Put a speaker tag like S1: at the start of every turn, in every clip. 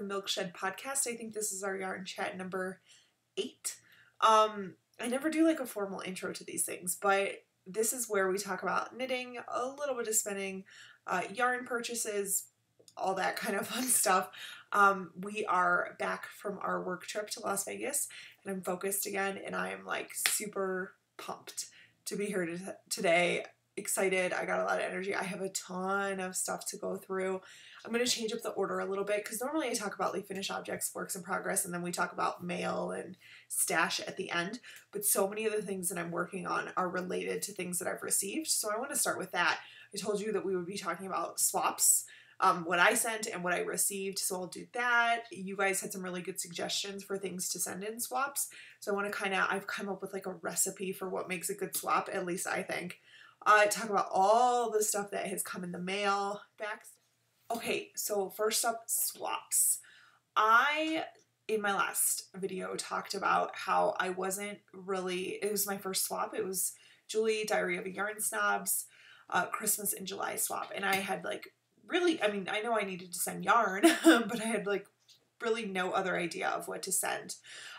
S1: Milk Shed podcast. I think this is our yarn chat number 8. I never do like a formal intro to these things, but this is where we talk about knitting, a little bit of spinning, yarn purchases, all that kind of fun stuff. We are back from our work trip to Las Vegas, and I'm focused again, and I am like super pumped to be here today. Excited. I got a lot of energy. I have a ton of stuff to go through. I'm going to change up the order a little bit because normally I talk about like finished objects, works in progress, and then we talk about mail and stash at the end. But so many of the things that I'm working on are related to things that I've received. So I want to start with that. I told you that we would be talking about swaps, what I sent and what I received. So I'll do that. You guys had some really good suggestions for things to send in swaps. So I want to I've come up with like a recipe for what makes a good swap, at least I think. Talk about all the stuff that has come in the mail back. Okay, so first up, swaps. In my last video, talked about how I wasn't really, it was my first swap. It was Julie, Diary of a Yarn Snob's Christmas in July swap. And I had like really, I mean, I know I needed to send yarn, but I had like really no other idea of what to send.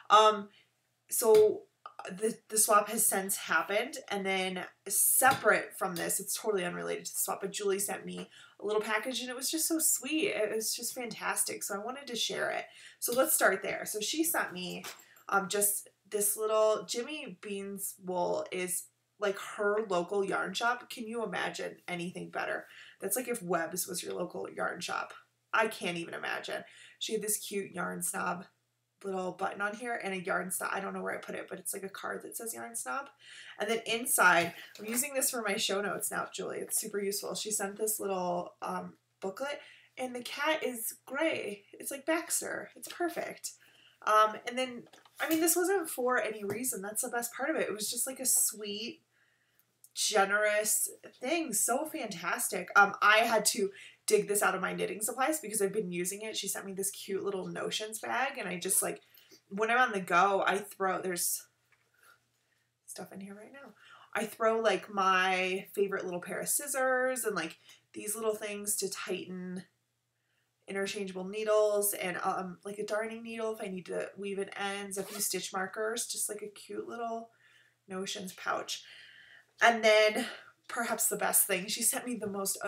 S1: So the swap has since happened, and then separate from this, it's totally unrelated to the swap, but Julie sent me a little package and it was just so sweet. It was just fantastic. So I wanted to share it. So let's start there. So she sent me just this little Jimmy Bean's Wool is like her local yarn shop. Can you imagine anything better? That's like if Webb's was your local yarn shop. I can't even imagine. She had this cute Yarn Snob little button on here and a Yarn Snob. I don't know where I put it, but it's like a card that says Yarn Snob. And then inside, I'm using this for my show notes now, Julie. It's super useful. She sent this little booklet, and the cat is gray. It's like Baxter. It's perfect. And then, I mean, this wasn't for any reason. That's the best part of it. It was just like a sweet, generous thing. So fantastic. I had to dig this out of my knitting supplies because I've been using it. She sent me this cute little Notions bag, and I just like, when I'm on the go, there's stuff in here right now. I throw like my favorite little pair of scissors and like these little things to tighten interchangeable needles, and like a darning needle if I need to weave in ends, a few stitch markers, just like a cute little Notions pouch. And then perhaps the best thing, she sent me the most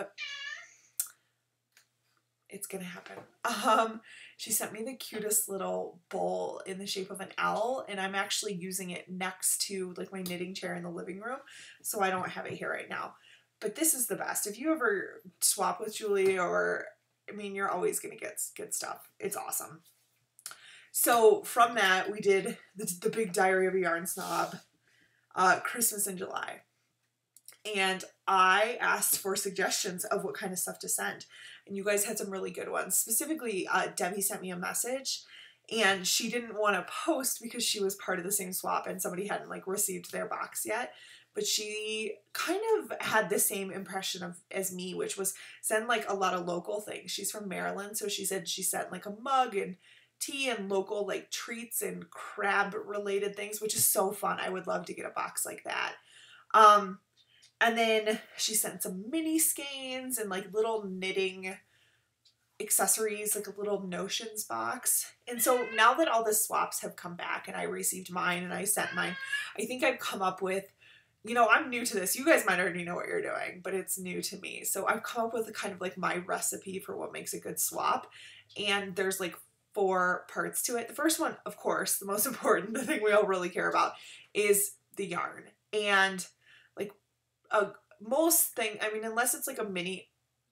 S1: it's gonna happen. She sent me the cutest little bowl in the shape of an owl, and I'm actually using it next to like my knitting chair in the living room, so I don't have it here right now. But this is the best. If you ever swap with Julie, or I mean, you're always gonna get good stuff. It's awesome. So from that, we did the big Diary of a Yarn Snob, Christmas in July. And I asked for suggestions of what kind of stuff to send. And you guys had some really good ones. Specifically, Debbie sent me a message, and she didn't want to post because she was part of the same swap and somebody hadn't like received their box yet. But she kind of had the same impression as me, which was send like a lot of local things. She's from Maryland, so she said she sent like a mug and tea and local like treats and crab related things, which is so fun. I would love to get a box like that. And then she sent some mini skeins and like little knitting accessories, like a little Notions box. And so now that all the swaps have come back and I received mine and I sent mine, I think I've come up with, you know, I'm new to this. You guys might already know what you're doing, but it's new to me. So I've come up with a kind of like my recipe for what makes a good swap. And there's like 4 parts to it. The first one, of course, the most important, the thing we all really care about, is the yarn. And like most thing, I mean, unless it's like a mini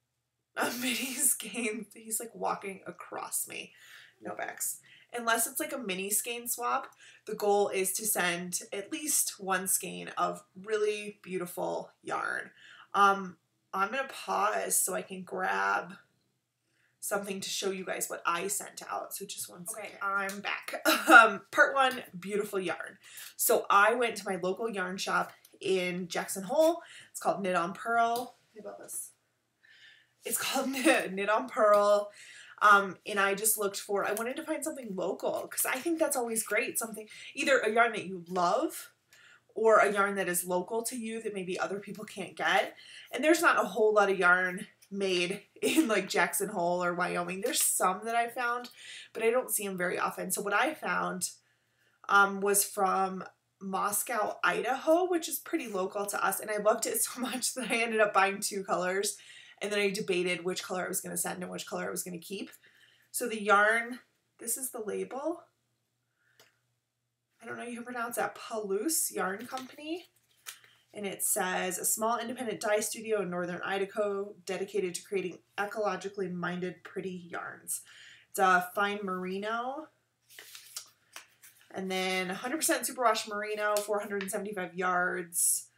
S1: skein, he's like walking across me, no Bex. Unless it's like a mini skein swap, the goal is to send at least 1 skein of really beautiful yarn. I'm gonna pause so I can grab something to show you guys what I sent out. So just 1 second. Okay, I'm back. Part 1, beautiful yarn. So I went to my local yarn shop in Jackson Hole. It's called Knit on Pearl. How about this? It's called Knit on Pearl. And I just looked I wanted to find something local because I think that's always great. Something, either a yarn that you love or a yarn that is local to you that maybe other people can't get. And there's not a whole lot of yarn made in like Jackson Hole or Wyoming. There's some that I found, but I don't see them very often. So what I found was from Moscow, Idaho, which is pretty local to us, and I loved it so much that I ended up buying 2 colors, and then I debated which color I was going to send and which color I was going to keep. So the yarn, this is the label. I don't know how you pronounce that. Palouse Yarn Company. And it says, a small independent dye studio in northern Idaho dedicated to creating ecologically minded pretty yarns. It's a fine merino. And then 100% superwash merino, 475 yards,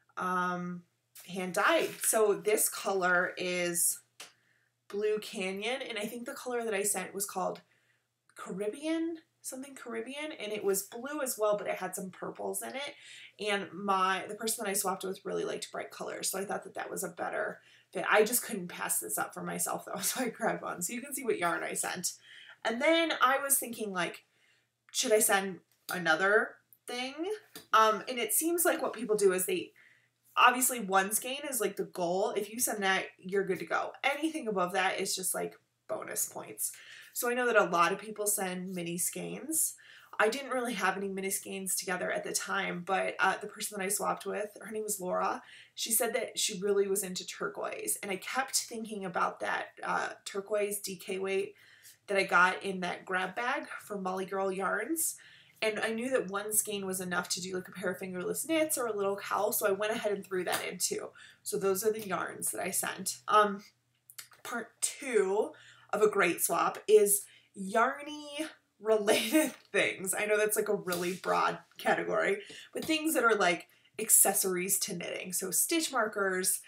S1: hand dyed. So this color is Blue Canyon, and I think the color that I sent was called Caribbean, something Caribbean, and it was blue as well, but it had some purples in it. And the person that I swapped with really liked bright colors, so I thought that that was a better fit. I just couldn't pass this up for myself though, so I grabbed one. So you can see what yarn I sent. And then I was thinking, like, should I send another thing? And it seems like what people do is they, obviously 1 skein is like the goal. If you send that, you're good to go. Anything above that is just like bonus points. So I know that a lot of people send mini skeins. I didn't really have any mini skeins together at the time, but the person that I swapped with, her name was Laura, she said that she really was into turquoise. And I kept thinking about that turquoise DK weight that I got in that grab bag from Molly Girl Yarns. And I knew that 1 skein was enough to do like a pair of fingerless knits or a little cowl, so I went ahead and threw that in too. So those are the yarns that I sent. Part 2 of a great swap is yarny related things. I know that's like a really broad category, but things that are like accessories to knitting. So stitch markers,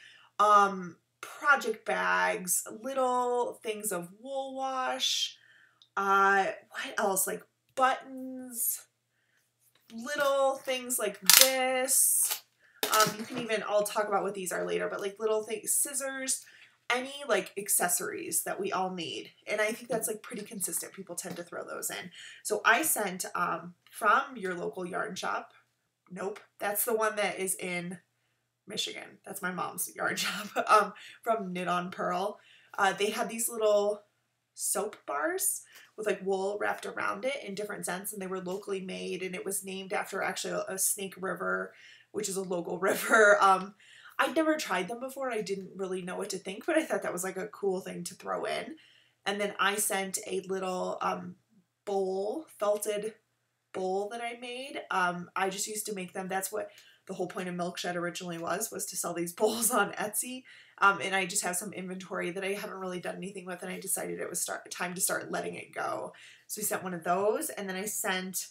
S1: project bags, little things of wool wash, what else? Like buttons, little things like this. You can even, I'll talk about what these are later, but like little things, scissors, any like accessories that we all need. And I think that's like pretty consistent. People tend to throw those in. So I sent from your local yarn shop. Nope, that's the one that is in Michigan. That's my mom's yarn shop. From Knit on Pearl. They had these little soap bars with like wool wrapped around it in different scents, and they were locally made, and it was named after actually a Snake River, which is a local river. I'd never tried them before. I didn't really know what to think, but I thought that was like a cool thing to throw in. And then I sent a little felted bowl that I made. I just used to make them. That's what the whole point of Milkshed originally was to sell these bowls on Etsy. And I just have some inventory that I haven't really done anything with, and I decided it was time to start letting it go. So I sent one of those, and then I sent,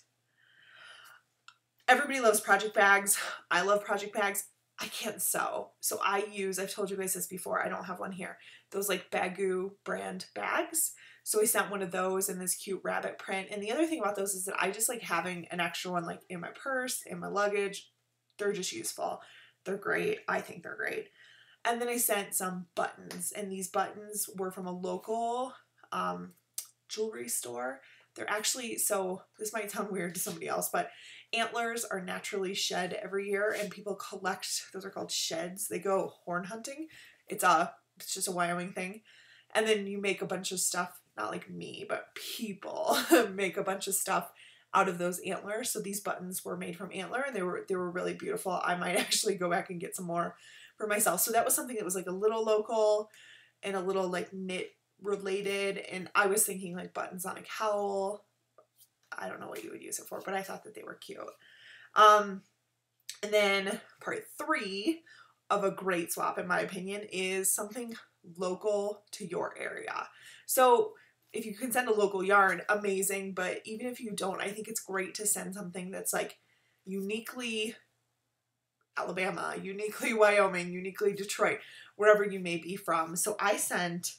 S1: everybody loves project bags. I love project bags. I can't sew. So I use, I've told you guys this before, I don't have one here, those like Bagoo brand bags. So I sent one of those in this cute rabbit print. And the other thing about those is that I just like having an extra one like in my purse, in my luggage. They're just useful. They're great. I think they're great. And then I sent some buttons, and these buttons were from a local jewelry store. They're actually, so this might sound weird to somebody else, but antlers are naturally shed every year, and people collect, those are called sheds. They go horn hunting. It's just a Wyoming thing. And then you make a bunch of stuff, not like me, but people make a bunch of stuff out of those antlers. So these buttons were made from antler, and they were really beautiful. I might actually go back and get some more for myself. So that was something that was like a little local and a little like knit related. And I was thinking like buttons on a cowl. I don't know what you would use it for, but I thought that they were cute. And then part 3 of a great swap, in my opinion, is something local to your area. So if you can send a local yarn, amazing. But even if you don't, I think it's great to send something that's like uniquely Alabama, uniquely Wyoming, uniquely Detroit, wherever you may be from. So I sent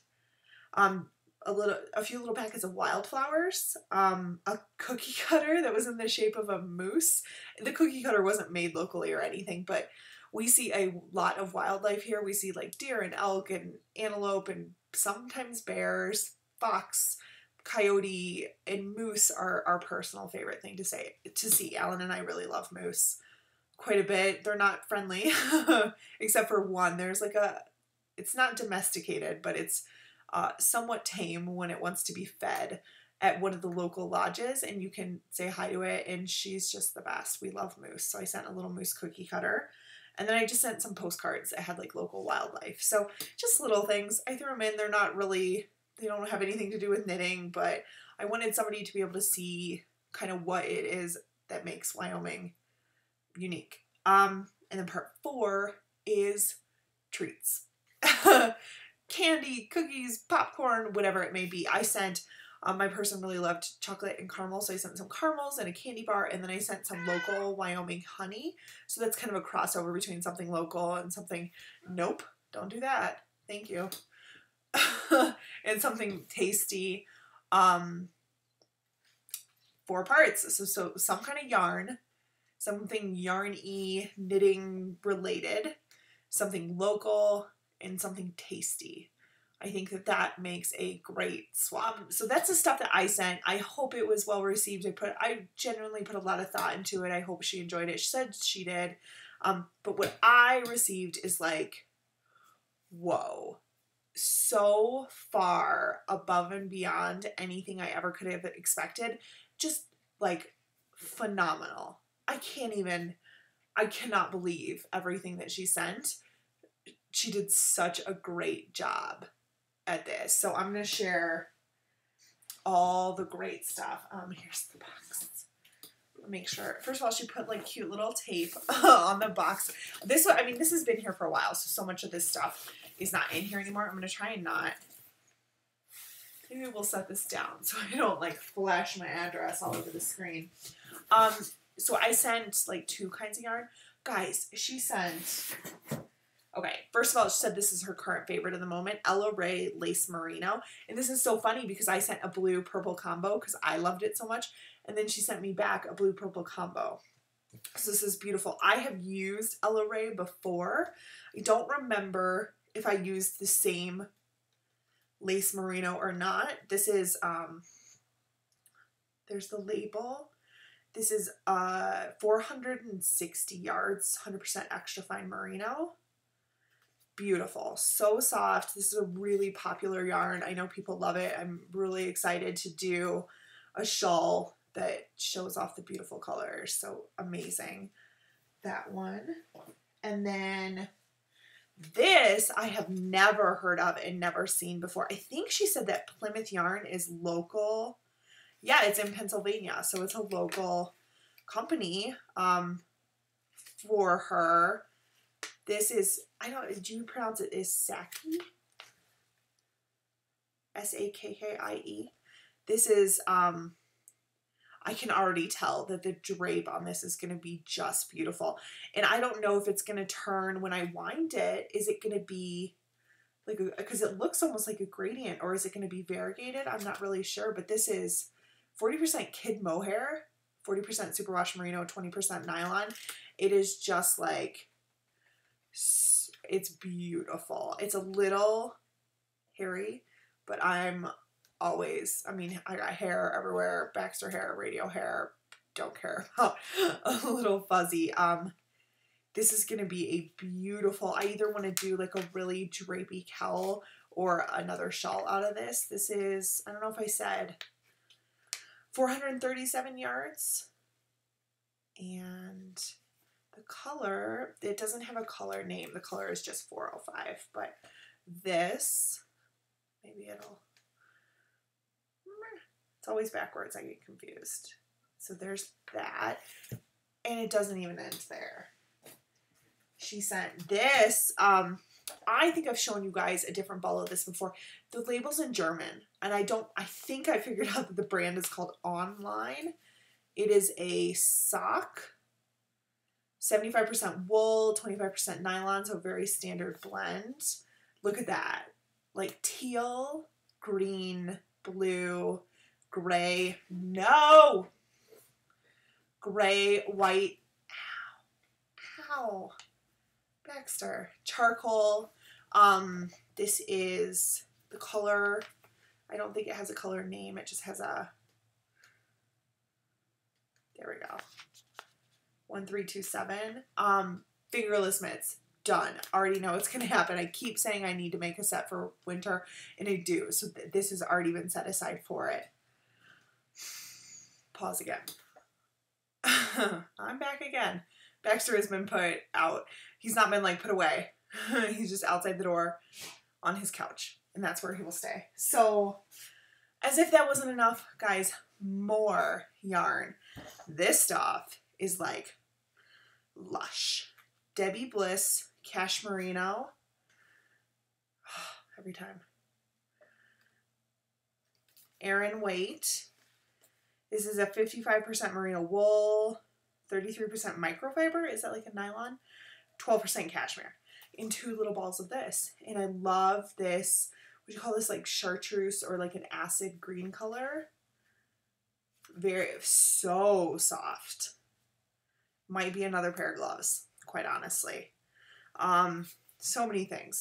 S1: a few little packets of wildflowers, a cookie cutter that was in the shape of a moose. The cookie cutter wasn't made locally or anything, but we see a lot of wildlife here. We see like deer and elk and antelope and sometimes bears, fox, coyote, and moose are our personal favorite thing to see. Alan and I really love moose quite a bit. They're not friendly, except for one. There's like a it's not domesticated, but it's somewhat tame when it wants to be fed at one of the local lodges, and you can say hi to it, and she's just the best. We love moose, so I sent a little moose cookie cutter, and then I just sent some postcards that had like local wildlife. So just little things. I threw them in. They're not really, they don't have anything to do with knitting, but I wanted somebody to be able to see kind of what it is that makes Wyoming unique. And then part 4 is treats. Candy, cookies, popcorn, whatever it may be. I sent, my person really loved chocolate and caramel, so I sent some caramels and a candy bar, and then I sent some local Wyoming honey. So that's kind of a crossover between something local and something, nope, don't do that. Thank you. And something tasty. 4 parts. So some kind of yarn, something yarn-y, knitting related, something local, and something tasty. I think that that makes a great swap. So that's the stuff that I sent. I hope it was well received. I genuinely put a lot of thought into it. I hope she enjoyed it. She said she did. But what I received is like, whoa, so far above and beyond anything I ever could have expected. Just like phenomenal. I cannot believe everything that she sent. She did such a great job at this. So I'm going to share all the great stuff. Here's the box. Make sure. First of all, she put like cute little tape on the box. This one, I mean, this has been here for a while, so much of this stuff is not in here anymore. I'm going to try and not. Maybe we'll set this down so I don't like flash my address all over the screen. So I sent like 2 kinds of yarn. Guys, she sent, okay, first of all, she said this is her current favorite of the moment, Ella Rae Lace Merino. And this is so funny because I sent a blue-purple combo because I loved it so much. And then she sent me back a blue-purple combo. So this is beautiful. I have used Ella Rae before. I don't remember if I used the same lace merino or not. This is, there's the label. This is 460 yards, 100% extra fine merino. Beautiful. So soft. This is a really popular yarn. I know people love it. I'm really excited to do a shawl that shows off the beautiful colors. So amazing. That one. And then this I have never heard of and never seen before. I think she said that Plymouth Yarn is local. Yeah, it's in Pennsylvania, so it's a local company for her. This is, I don't, do you pronounce it is Saki? S-A-K-K-I-E. This is, I can already tell that the drape on this is going to be just beautiful. And I don't know if it's going to turn when I wind it. Is it going to be like, because it looks almost like a gradient, or is it going to be variegated? I'm not really sure, but this is 40% kid mohair, 40% superwash merino, 20% nylon. It is just like, it's beautiful. It's a little hairy, but I'm always, I mean, I got hair everywhere, Baxter hair, radio hair, don't care about a little fuzzy. This is going to be a beautiful, I either want to do like a really drapey cowl or another shawl out of this. This is, I don't know if I said 437 yards, and the color, it doesn't have a color name. The color is just 405, but this, maybe it'll, it's always backwards. I get confused. So there's that, and it doesn't even end there. She sent this. I think I've shown you guys a different ball of this before. The label's in German, and I think I figured out that the brand is called Online. It is a sock, 75% wool, 25% nylon, so a very standard blend. Look at that. Like teal, green, blue, gray, no! Gray, white, ow, Baxter, charcoal. This is the color, I don't think it has a color name, it just has a, there we go, 1327. Fingerless mitts. done. Already know it's going to happen. I keep saying I need to make a set for winter, and I do. So this has already been set aside for it. Pause again. I'm back again. Baxter has been put out. He's not been like put away. He's just outside the door on his couch, and that's where he will stay. So as if that wasn't enough, guys, more yarn. This stuff is like lush. Debbie Bliss Cashmerino. Every time. Erin Waite. This is a 55% merino wool, 33% microfiber. Is that like a nylon? 12% cashmere. In 2 little balls of this. And I love this, would you call this like chartreuse or like an acid green color? So soft. Might be another pair of gloves, quite honestly. So many things.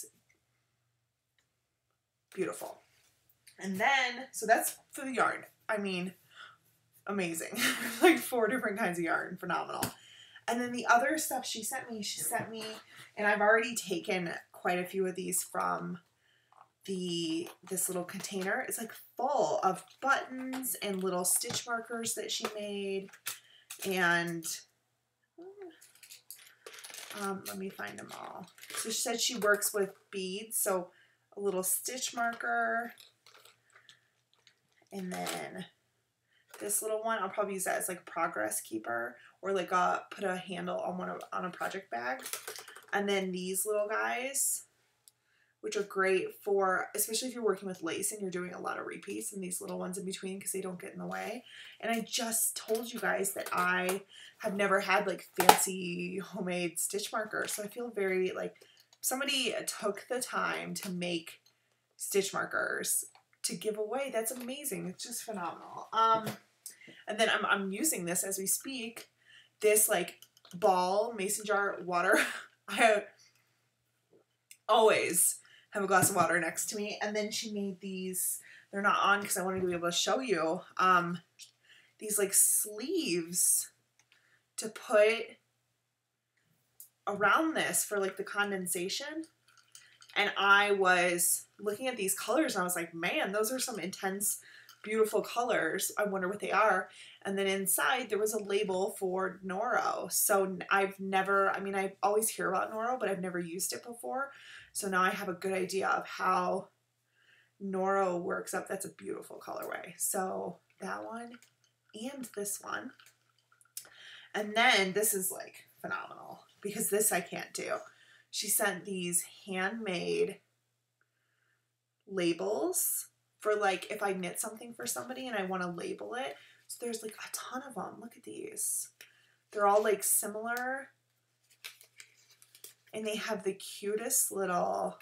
S1: Beautiful. And then, so that's for the yarn. I mean, amazing. Like 4 different kinds of yarn. Phenomenal. And then the other stuff she sent me, and I've already taken quite a few of these from this little container. It's like full of buttons and little stitch markers that she made. And let me find them all. So she said she works with beads, so a little stitch marker, and then this little one, I'll probably use that as like progress keeper, or like put a handle on a project bag. And then these little guys, which are great for, especially if you're working with lace and you're doing a lot of repeats, and these little ones in between because they don't get in the way. And I just told you guys that I have never had like fancy homemade stitch markers, so I feel very like somebody took the time to make stitch markers to give away. That's amazing. It's just phenomenal. And then I'm using this as we speak, this like ball mason jar water. I always have a glass of water next to me. And then she made these, they're not on because I wanted to be able to show you, these like sleeves to put around this for like the condensation. And I was looking at these colors and I was like, man, those are some intense, beautiful colors. I wonder what they are. And then inside there was a label for Noro. So I've never, I mean, I always hear about Noro, but I've never used it before. So now I have a good idea of how Noro works up. That's a beautiful colorway. So that one and this one. And then this is like phenomenal because this I can't do. She sent these handmade labels for like if I knit something for somebody and I want to label it. So there's like a ton of them. Look at these. They're all like similar. And they have the cutest little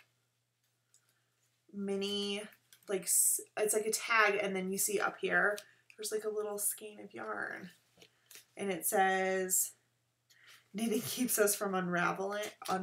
S1: mini, like, it's like a tag, and then you see up here, there's like a little skein of yarn. And it says, knitting keeps us from unraveling.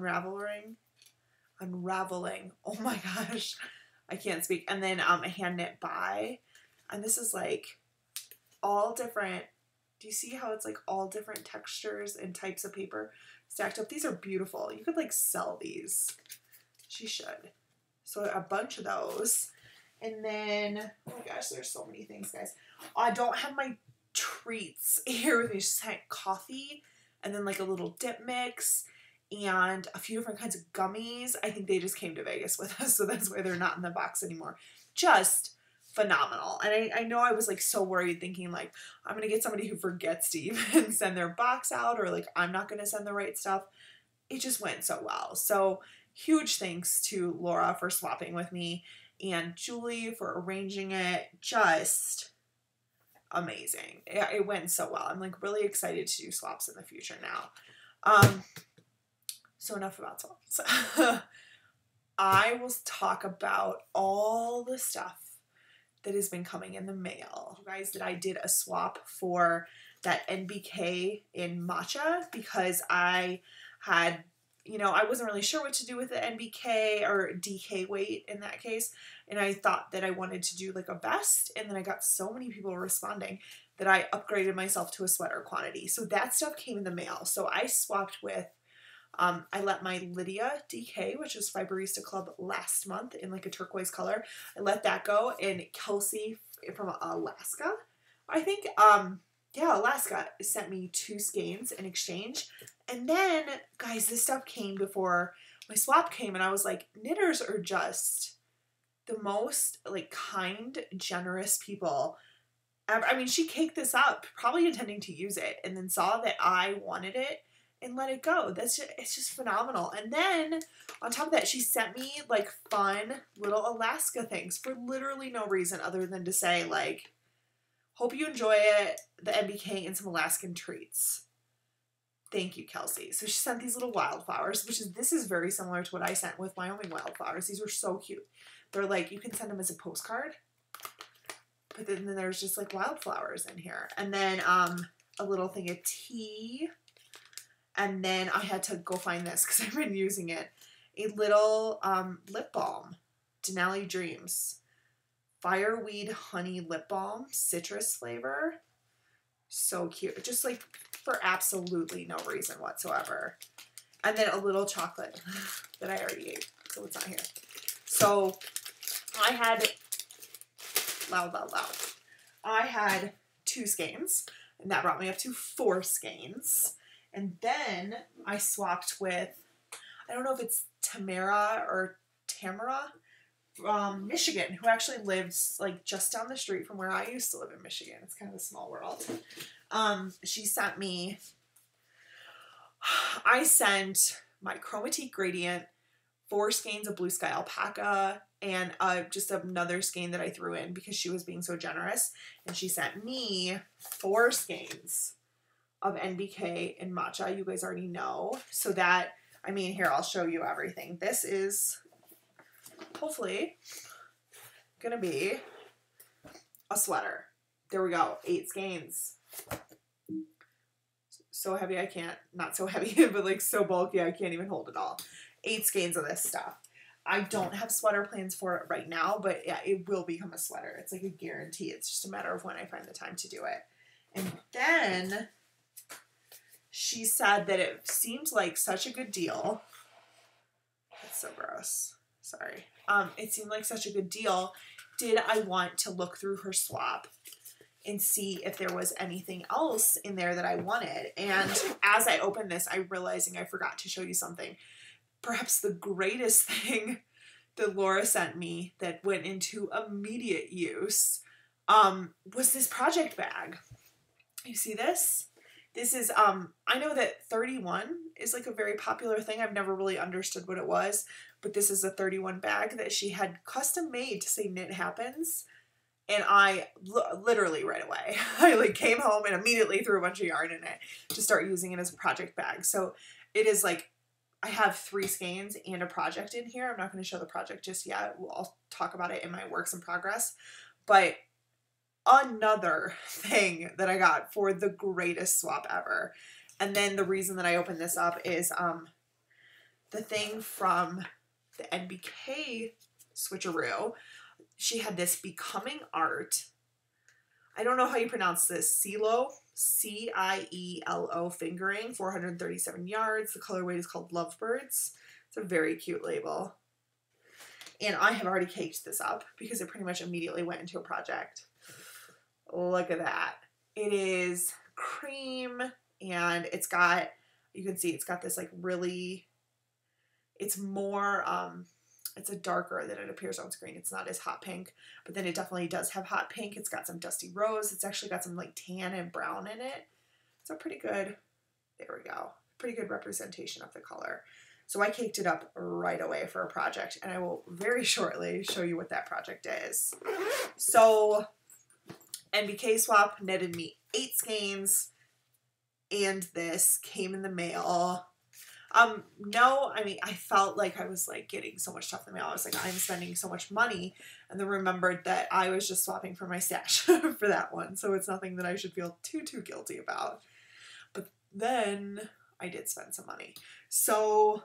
S1: Oh my gosh. I can't speak. And then a hand knit by. And this is like all different. Do you see how it's like all different textures and types of paper stacked up? These are beautiful. You could like sell these. She should. So a bunch of those. And then, oh my gosh, there's so many things, guys. I don't have my treats here with me. She sent coffee and then like a little dip mix and a few different kinds of gummies. I think they just came to Vegas with us, so that's why they're not in the box anymore. Just phenomenal. And I know I was like so worried thinking like, I'm going to get somebody who forgets to even send their box out, or like I'm not going to send the right stuff. It just went so well. So huge thanks to Laura for swapping with me and Julie for arranging it. Just amazing. It went so well. I'm like really excited to do swaps in the future now. So enough about swaps. I will talk about all the stuff that has been coming in the mail. You guys, that I did a swap for that NBK in matcha because I had, you know, I wasn't really sure what to do with the NBK or DK weight in that case. And I thought that I wanted to do like a vest. And then I got so many people responding that I upgraded myself to a sweater quantity. So that stuff came in the mail. So I swapped with I let my Lydia DK, which is Fiberista Club, last month in like a turquoise color. I let that go, and Kelsey from Alaska, I think, yeah, Alaska sent me 2 skeins in exchange. And then, guys, this stuff came before my swap came, and I was like, knitters are just the most like kind, generous people. I mean, she caked this up, probably intending to use it, and then saw that I wanted it and let it go. It's just phenomenal. And then on top of that, she sent me like fun little Alaska things for literally no reason other than to say like, hope you enjoy it, the MBK, and some Alaskan treats. Thank you, Kelsey. So she sent these little wildflowers, this is very similar to what I sent with Wyoming wildflowers. These were so cute. They're like, you can send them as a postcard, but then there's just like wildflowers in here. And then a little thing of tea. And then I had to go find this because I've been using it. A little lip balm, Denali Dreams. Fireweed Honey Lip Balm, citrus flavor. So cute. Just like for absolutely no reason whatsoever. And then a little chocolate that I already ate, so it's not here. So I had, loud. I had 2 skeins, and that brought me up to 4 skeins. And then I swapped with, I don't know if it's Tamara or Tamara from Michigan, who actually lives like just down the street from where I used to live in Michigan. It's kind of a small world. She sent me, I sent my Chromatique Gradient, 4 skeins of Blue Sky Alpaca, and just another skein that I threw in because she was being so generous. And she sent me 4 skeins of NBK and Matcha. You guys already know. So that, I mean, here, I'll show you everything. This is hopefully gonna be a sweater. There we go. 8 skeins. So heavy I can't, not so heavy, but like so bulky I can't even hold it all. 8 skeins of this stuff. I don't have sweater plans for it right now, but yeah, it will become a sweater. It's like a guarantee. It's just a matter of when I find the time to do it. And then she said that it seemed like such a good deal. That's so gross. Sorry. It seemed like such a good deal. Did I want to look through her swap and see if there was anything else in there that I wanted? And as I opened this, I'm realizing I forgot to show you something. Perhaps the greatest thing that Laura sent me that went into immediate use was this project bag. You see this? This is, I know that 31 is like a very popular thing. I've never really understood what it was, but this is a 31 bag that she had custom made to say knit happens. And I literally right away, I like came home and immediately threw a bunch of yarn in it to start using it as a project bag. So it is like, I have 3 skeins and a project in here. I'm not going to show the project just yet. I'll talk about it in my works in progress. But another thing that I got for the greatest swap ever. And then the reason that I opened this up is the thing from the NBK switcheroo. She had this Becoming Art. I don't know how you pronounce this. Cielo, C-I-E-L-O fingering, 437 yards. The colorway is called Lovebirds. It's a very cute label. And I have already caked this up because it pretty much immediately went into a project. Look at that. It is cream, and it's got, you can see it's got this like really, it's more, it's a darker than it appears on screen. It's not as hot pink, but then it definitely does have hot pink. It's got some dusty rose. It's actually got some like tan and brown in it. It's a pretty good, there we go, pretty good representation of the color. So I caked it up right away for a project, and I will very shortly show you what that project is. So NBK swap netted me 8 skeins, and this came in the mail. No, I mean, I felt like I was like getting so much stuff in the mail. I was like, I'm spending so much money, and then remembered that I was just swapping for my stash for that one. So it's nothing that I should feel too guilty about. But then I did spend some money. So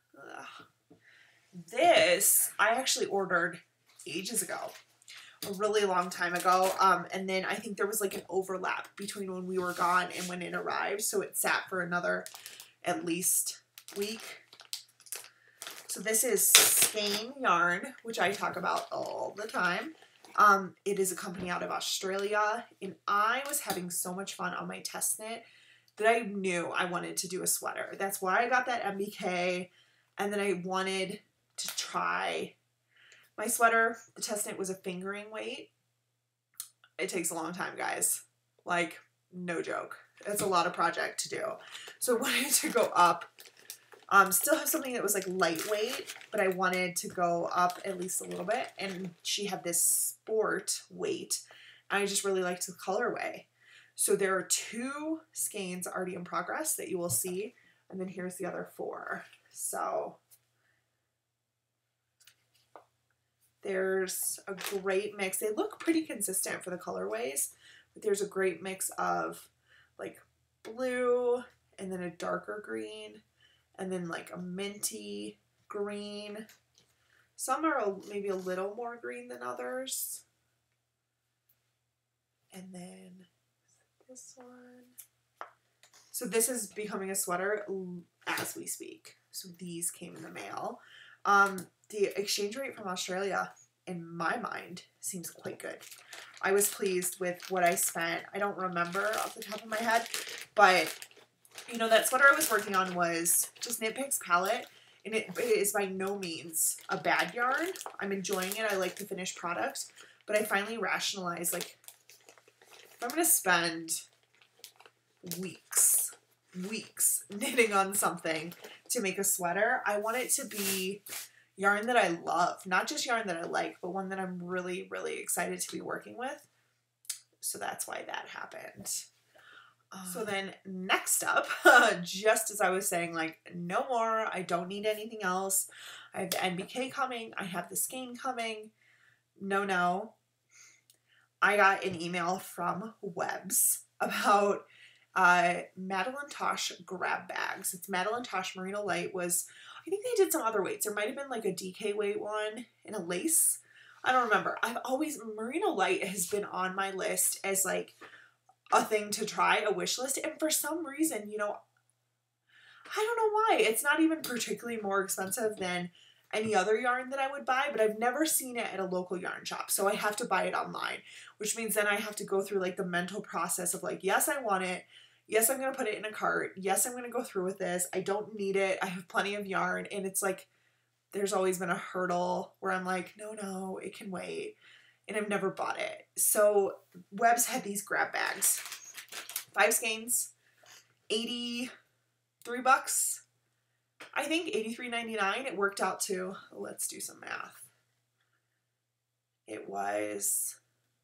S1: this I actually ordered ages ago. A really long time ago, and then I think there was like an overlap between when we were gone and when it arrived, so it sat for another at least week. So this is Skein yarn, which I talk about all the time. It is a company out of Australia, and I was having so much fun on my test knit that I knew I wanted to do a sweater. That's why I got that MBK, and then I wanted to try my sweater. The test knit was a fingering weight. It takes a long time, guys. Like, no joke. It's a lot of project to do. So I wanted to go up. Still have something that was like lightweight, but I wanted to go up at least a little bit. And she had this sport weight. And I just really liked the colorway. So there are 2 skeins already in progress that you will see. And then here's the other 4. So there's a great mix. They look pretty consistent for the colorways, but there's a great mix of like blue and then a darker green and then like a minty green. Some are maybe a little more green than others. And then this one. So this is becoming a sweater as we speak. So these came in the mail. The exchange rate from Australia, in my mind, seems quite good. I was pleased with what I spent. I don't remember off the top of my head, but you know, that sweater I was working on was just Knit Picks palette, and it is by no means a bad yarn. I'm enjoying it. I like the finished product, but I finally rationalized, like, if I'm going to spend weeks knitting on something to make a sweater, I want it to be yarn that I love, not just yarn that I like, but one that I'm really, really excited to be working with. So that's why that happened. So then next up, just as I was saying, like, no more, I don't need anything else. I have the NBK coming. I have the skein coming. No. I got an email from Webs about Madelinetosh grab bags. It's Madelinetosh Merino Light was, I think they did some other weights. There might have been like a DK weight one in a lace. I don't remember. Merino Light has been on my list as like a thing to try, a wish list. And for some reason, you know, I don't know why. It's not even particularly more expensive than any other yarn that I would buy, but I've never seen it at a local yarn shop. So I have to buy it online, which means then I have to go through like the mental process of like, yes, I want it. Yes, I'm going to put it in a cart. Yes, I'm going to go through with this. I don't need it. I have plenty of yarn. And it's like, there's always been a hurdle where I'm like, no, it can wait. And I've never bought it. So Webs had these grab bags. 5 skeins, $83. I think $83.99. It worked out to, let's do some math. It was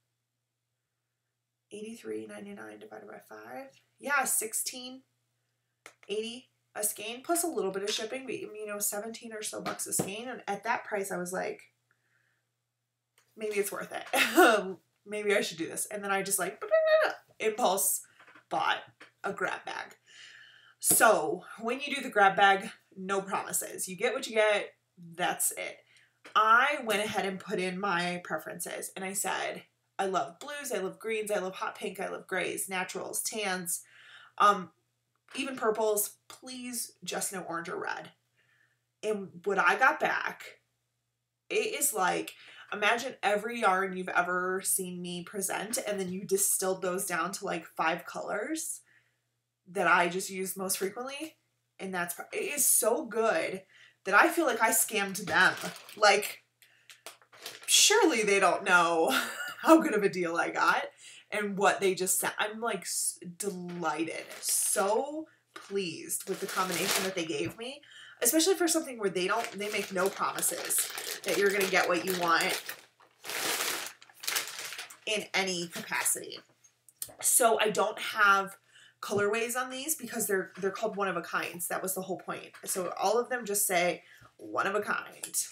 S1: $83.99 divided by 5. Yeah, $16.80 a skein, plus a little bit of shipping, but you know, 17 or so bucks a skein. And at that price, I was like, maybe it's worth it. Maybe I should do this. And then I just like impulse bought a grab bag. So when you do the grab bag, no promises. You get what you get. That's it. I went ahead and put in my preferences, and I said, I love blues, I love greens, I love hot pink, I love grays, naturals, tans, even purples, please just no orange or red. And what I got back, it is like, imagine every yarn you've ever seen me present, and then you distilled those down to like 5 colors that I just use most frequently. And it is so good that I feel like I scammed them. Like, surely they don't know how good of a deal I got and what they just sent. I'm like delighted, so pleased with the combination that they gave me, especially for something where they make no promises that you're going to get what you want in any capacity. So I don't have colorways on these because they're called one of a kinds. That was the whole point. So all of them just say one of a kind.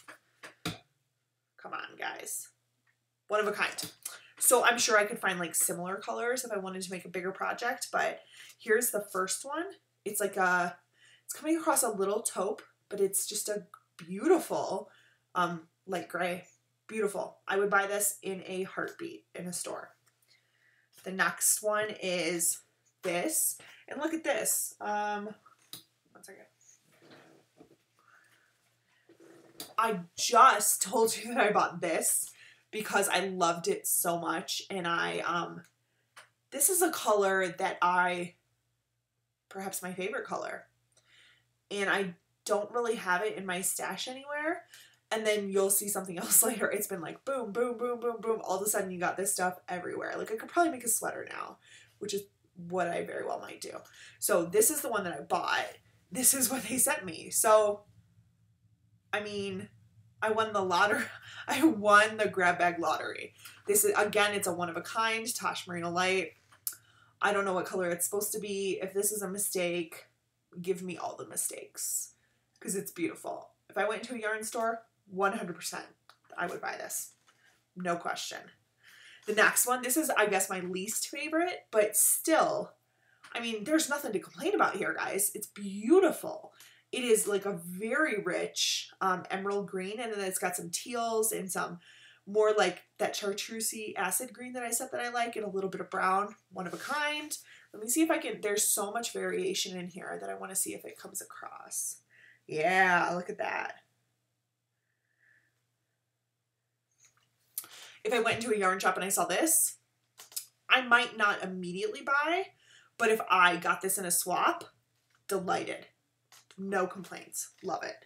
S1: Come on, guys. One of a kind. So I'm sure I could find like similar colors if I wanted to make a bigger project, but here's the first one. It's like it's coming across a little taupe, but it's just a beautiful light gray. Beautiful. I would buy this in a heartbeat in a store. The next one is this, and look at this. One second. I just told you that I bought this because I loved it so much, and this is a color that perhaps my favorite color, and I don't really have it in my stash anywhere. And then you'll see something else later. It's been like boom, boom, boom, boom, boom. All of a sudden you got this stuff everywhere. Like I could probably make a sweater now, which is what I very well might do. So this is the one that I bought. This is what they sent me. So, I mean, I won the lottery. I won the grab bag lottery. This is, again, it's a one of a kind, Tosh Merino Light. I don't know what color it's supposed to be. If this is a mistake, give me all the mistakes because it's beautiful. If I went into a yarn store, 100% I would buy this. No question. The next one, this is, I guess, my least favorite, but still, I mean, there's nothing to complain about here, guys. It's beautiful. It is like a very rich emerald green, and then it's got some teals and some more like that chartreusey acid green that I said that I like, and a little bit of brown, one of a kind. Let me see if I can, there's so much variation in here that I want to see if it comes across. Yeah, look at that. If I went into a yarn shop and I saw this, I might not immediately buy, but if I got this in a swap, delighted. No complaints. Love it.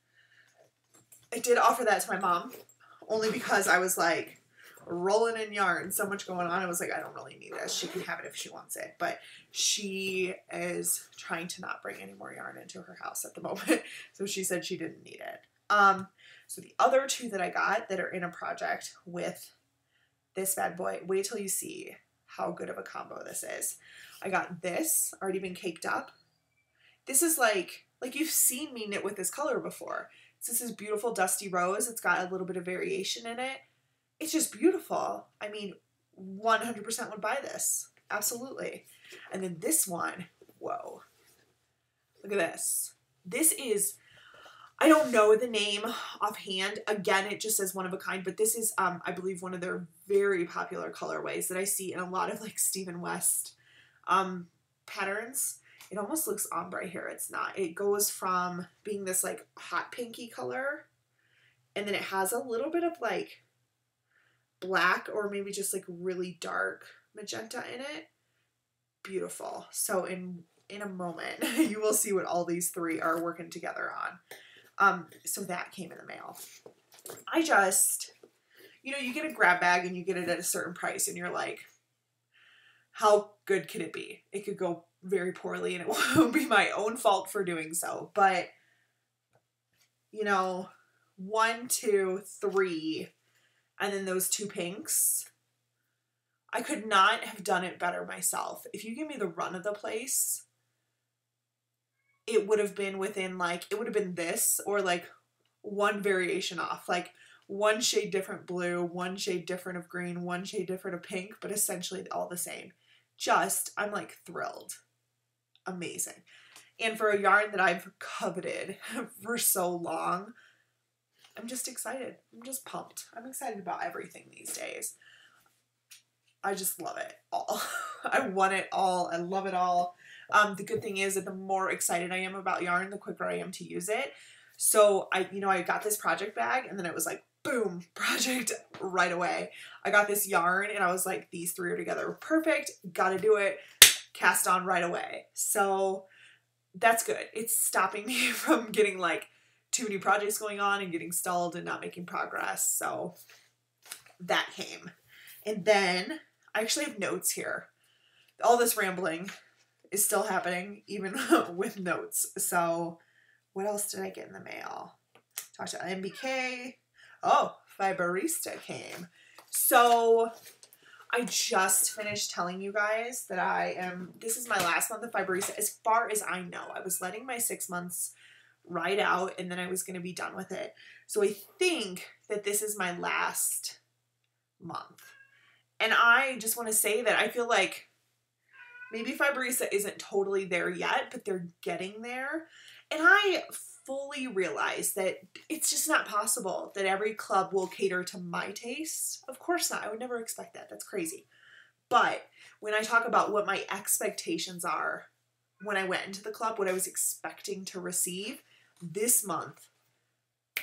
S1: I did offer that to my mom, only because I was like rolling in yarn, so much going on. I was like, I don't really need this. She can have it if she wants it, but she is trying to not bring any more yarn into her house at the moment, so she said she didn't need it. So the other two that I got that are in a project with this bad boy, wait till you see how good of a combo this is. I got this, already been caked up. This is like you've seen me knit with this color before. This is beautiful dusty rose. It's got a little bit of variation in it. It's just beautiful. I mean, 100% would buy this. Absolutely. And then this one, whoa. Look at this. This is, I don't know the name offhand. Again, it just says one of a kind, but this is, I believe, one of their very popular colorways that I see in a lot of like Stephen West patterns. It almost looks ombre here. It's not. It goes from being this like hot pinky color, and then it has a little bit of like black or maybe just like really dark magenta in it. Beautiful. So in a moment, you will see what all these three are working together on. So that came in the mail. I just, you know, you get a grab bag and you get it at a certain price and you're like, how good could it be? It could go very poorly and it won't be my own fault for doing so. But, you know, 1, 2, 3, and then those two pinks, I could not have done it better myself. If you give me the run of the place, it would have been within like, it would have been this or like one variation off, like one shade different blue, one shade different of green, one shade different of pink, but essentially all the same. Just, I'm like thrilled. Amazing. And for a yarn that I've coveted for so long, I'm just excited. I'm just pumped. I'm excited about everything these days. I just love it all. I want it all. I love it all. The good thing is that the more excited I am about yarn, the quicker I am to use it. So I got this project bag and then it was like, boom, project right away. I got this yarn and I was like, these three are together. Perfect. Gotta do it. Cast on right away. So that's good. It's stopping me from getting like too many projects going on and getting stalled and not making progress. So that came. And then I actually have notes here. All this rambling is still happening even with notes. So what else did I get in the mail? Talked to MBK. Oh, Fiberista came. So I just finished telling you guys that this is my last month of Fiberista as far as I know. I was letting my 6 months ride out and then I was going to be done with it. So I think that this is my last month. And I just want to say that I feel like maybe Fiberista isn't totally there yet, but they're getting there. And I fully realize that it's just not possible that every club will cater to my taste. Of course not. I would never expect that. That's crazy. But when I talk about what my expectations are when I went into the club, what I was expecting to receive this month,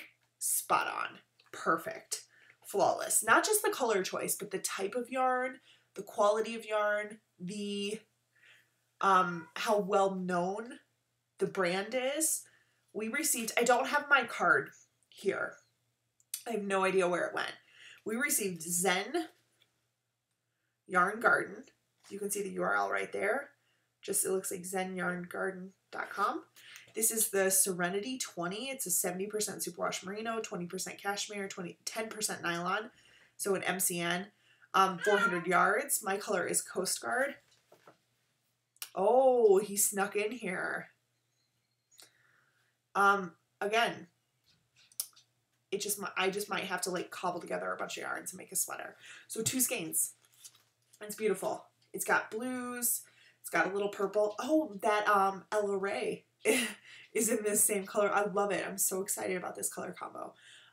S1: spot on, perfect, flawless. Not just the color choice, but the type of yarn, the quality of yarn, the how well known the brand is. We received, I don't have my card here. I have no idea where it went. We received Zen Yarn Garden. You can see the URL right there. Just, it looks like zenyarngarden.com. This is the Serenity 20. It's a 70% superwash merino, 20% cashmere, 10% nylon. So an MCN, 400 yards. My color is Coast Guard. Oh, he snuck in here. Again, I just might have to like cobble together a bunch of yarns and make a sweater. So 2 skeins. It's beautiful. It's got blues. It's got a little purple. Oh, that Ella Ray is in this same color. I love it. I'm so excited about this color combo.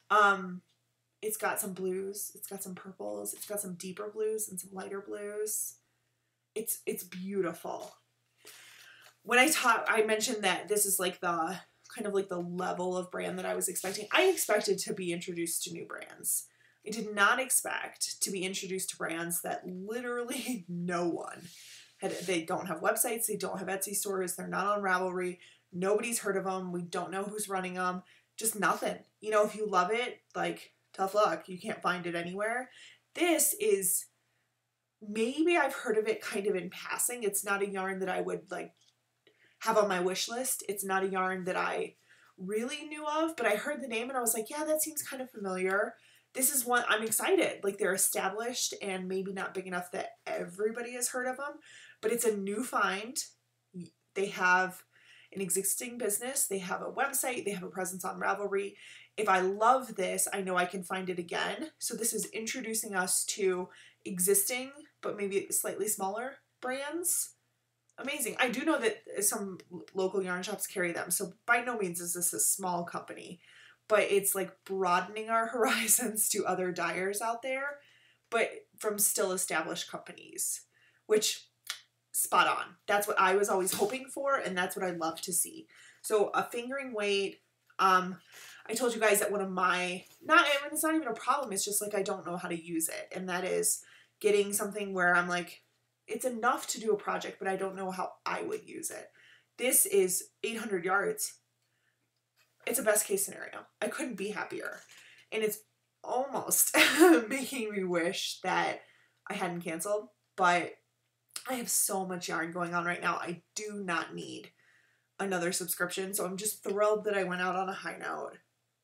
S1: It's got some blues. It's got some purples. It's got some deeper blues and some lighter blues. It's beautiful. When I mentioned that this is like the kind of like the level of brand that I was expecting. I expected to be introduced to new brands. I did not expect to be introduced to brands that literally no one had. They don't have websites. They don't have Etsy stores. They're not on Ravelry. Nobody's heard of them. We don't know who's running them. Just nothing. You know, if you love it, like, tough luck. You can't find it anywhere. This is, maybe I've heard of it kind of in passing. It's not a yarn that I would like have on my wish list. It's not a yarn that I really knew of, but I heard the name and I was like, yeah, that seems kind of familiar. This is one I'm excited. Like, they're established and maybe not big enough that everybody has heard of them, but it's a new find. They have an existing business. They have a website. They have a presence on Ravelry. If I love this, I know I can find it again. So this is introducing us to existing, but maybe slightly smaller brands. Amazing. I do know that some local yarn shops carry them. So by no means is this a small company, but it's like broadening our horizons to other dyers out there, but from still established companies, which spot on. That's what I was always hoping for, and that's what I love to see. So a fingering weight. I told you guys that one of my, it's not even a problem, it's just like I don't know how to use it, and that is getting something where I'm like, it's enough to do a project, but I don't know how I would use it. This is 800 yards. It's a best case scenario. I couldn't be happier. And it's almost making me wish that I hadn't canceled, but I have so much yarn going on right now. I do not need another subscription. So I'm just thrilled that I went out on a high note.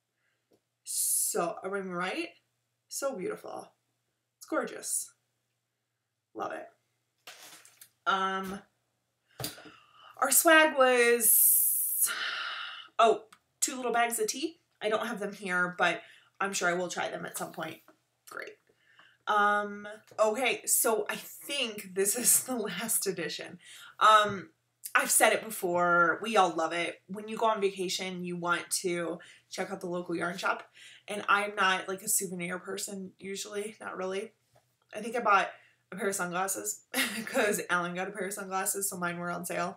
S1: So, am I right? So beautiful. It's gorgeous. Love it. Our swag was, 2 little bags of tea. I don't have them here, but I'm sure I will try them at some point. Great. Okay, so I think this is the last edition. I've said it before, we all love it. When you go on vacation, you want to check out the local yarn shop, and I'm not like a souvenir person usually, not really. I think I bought a pair of sunglasses because Alan got a pair of sunglasses, so mine were on sale.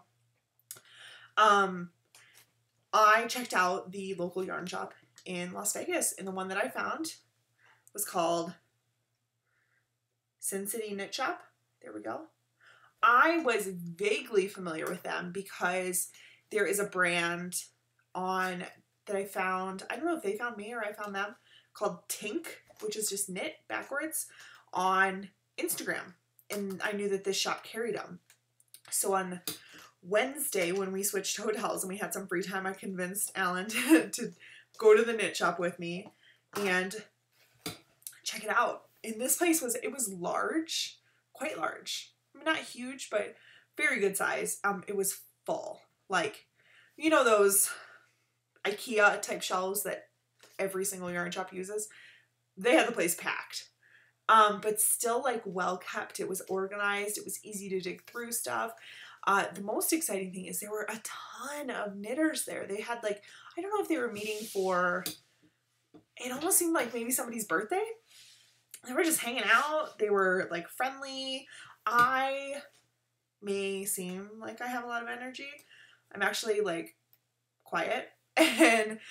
S1: I checked out the local yarn shop in Las Vegas, and the one that I found was called Sin City Knit Shop. There we go. I was vaguely familiar with them because there is a brand on that I found, I don't know if they found me or I found them, called Tink, which is just knit backwards, on Instagram. And I knew that this shop carried them. So on Wednesday, when we switched hotels and we had some free time, I convinced Alan to go to the knit shop with me and check it out. And this place was large, quite large. I mean, not huge, but very good size. It was full. Like, you know those IKEA type shelves that every single yarn shop uses? They had the place packed. But still like well kept. It was organized. It was easy to dig through stuff. The most exciting thing is there were a ton of knitters there. They had like, I don't know if they were meeting for, it almost seemed like maybe somebody's birthday. They were just hanging out. They were like friendly. I may seem like I have a lot of energy. I'm actually like quiet, and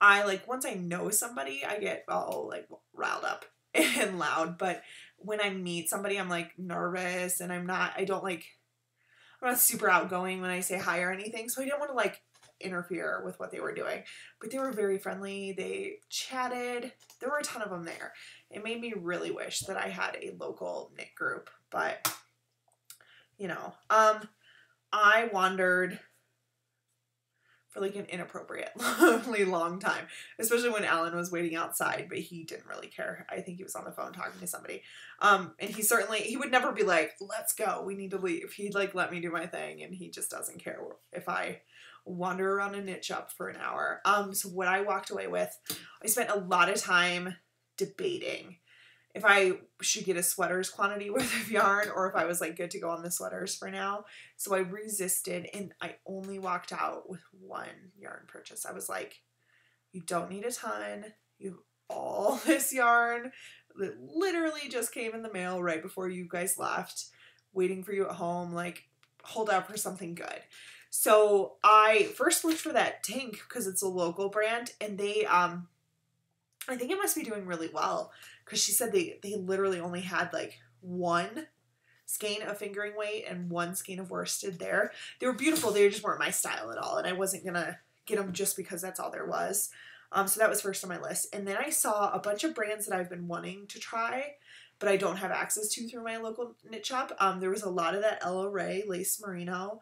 S1: I like, once I know somebody, I get all like riled up and loud. But when I meet somebody, I'm like nervous, and I'm not super outgoing when I say hi or anything. So I didn't want to like interfere with what they were doing. But they were very friendly. They chatted. There were a ton of them there. It made me really wish that I had a local knit group. But, you know, I wandered for like an inappropriately long time, especially when Alan was waiting outside, but he didn't really care. I think he was on the phone talking to somebody. And he would never be like, let's go, we need to leave. He'd like let me do my thing, and he just doesn't care if I wander around a knit shop for an hour. So what I walked away with, I spent a lot of time debating if I should get a sweaters quantity worth of yarn, or if I was like good to go on the sweaters for now. So I resisted, and I only walked out with one yarn purchase. I was like, you don't need a ton. You have all this yarn that literally just came in the mail right before you guys left, waiting for you at home. Like, hold out for something good. So I first looked for that Tink because it's a local brand, and they, I think it must be doing really well, because she said they literally only had like one skein of fingering weight and one skein of worsted there. They were beautiful. They just weren't my style at all, and I wasn't gonna get them just because that's all there was. So that was first on my list. And then I saw a bunch of brands that I've been wanting to try, but I don't have access to through my local knit shop. There was a lot of that Ella Rae lace merino.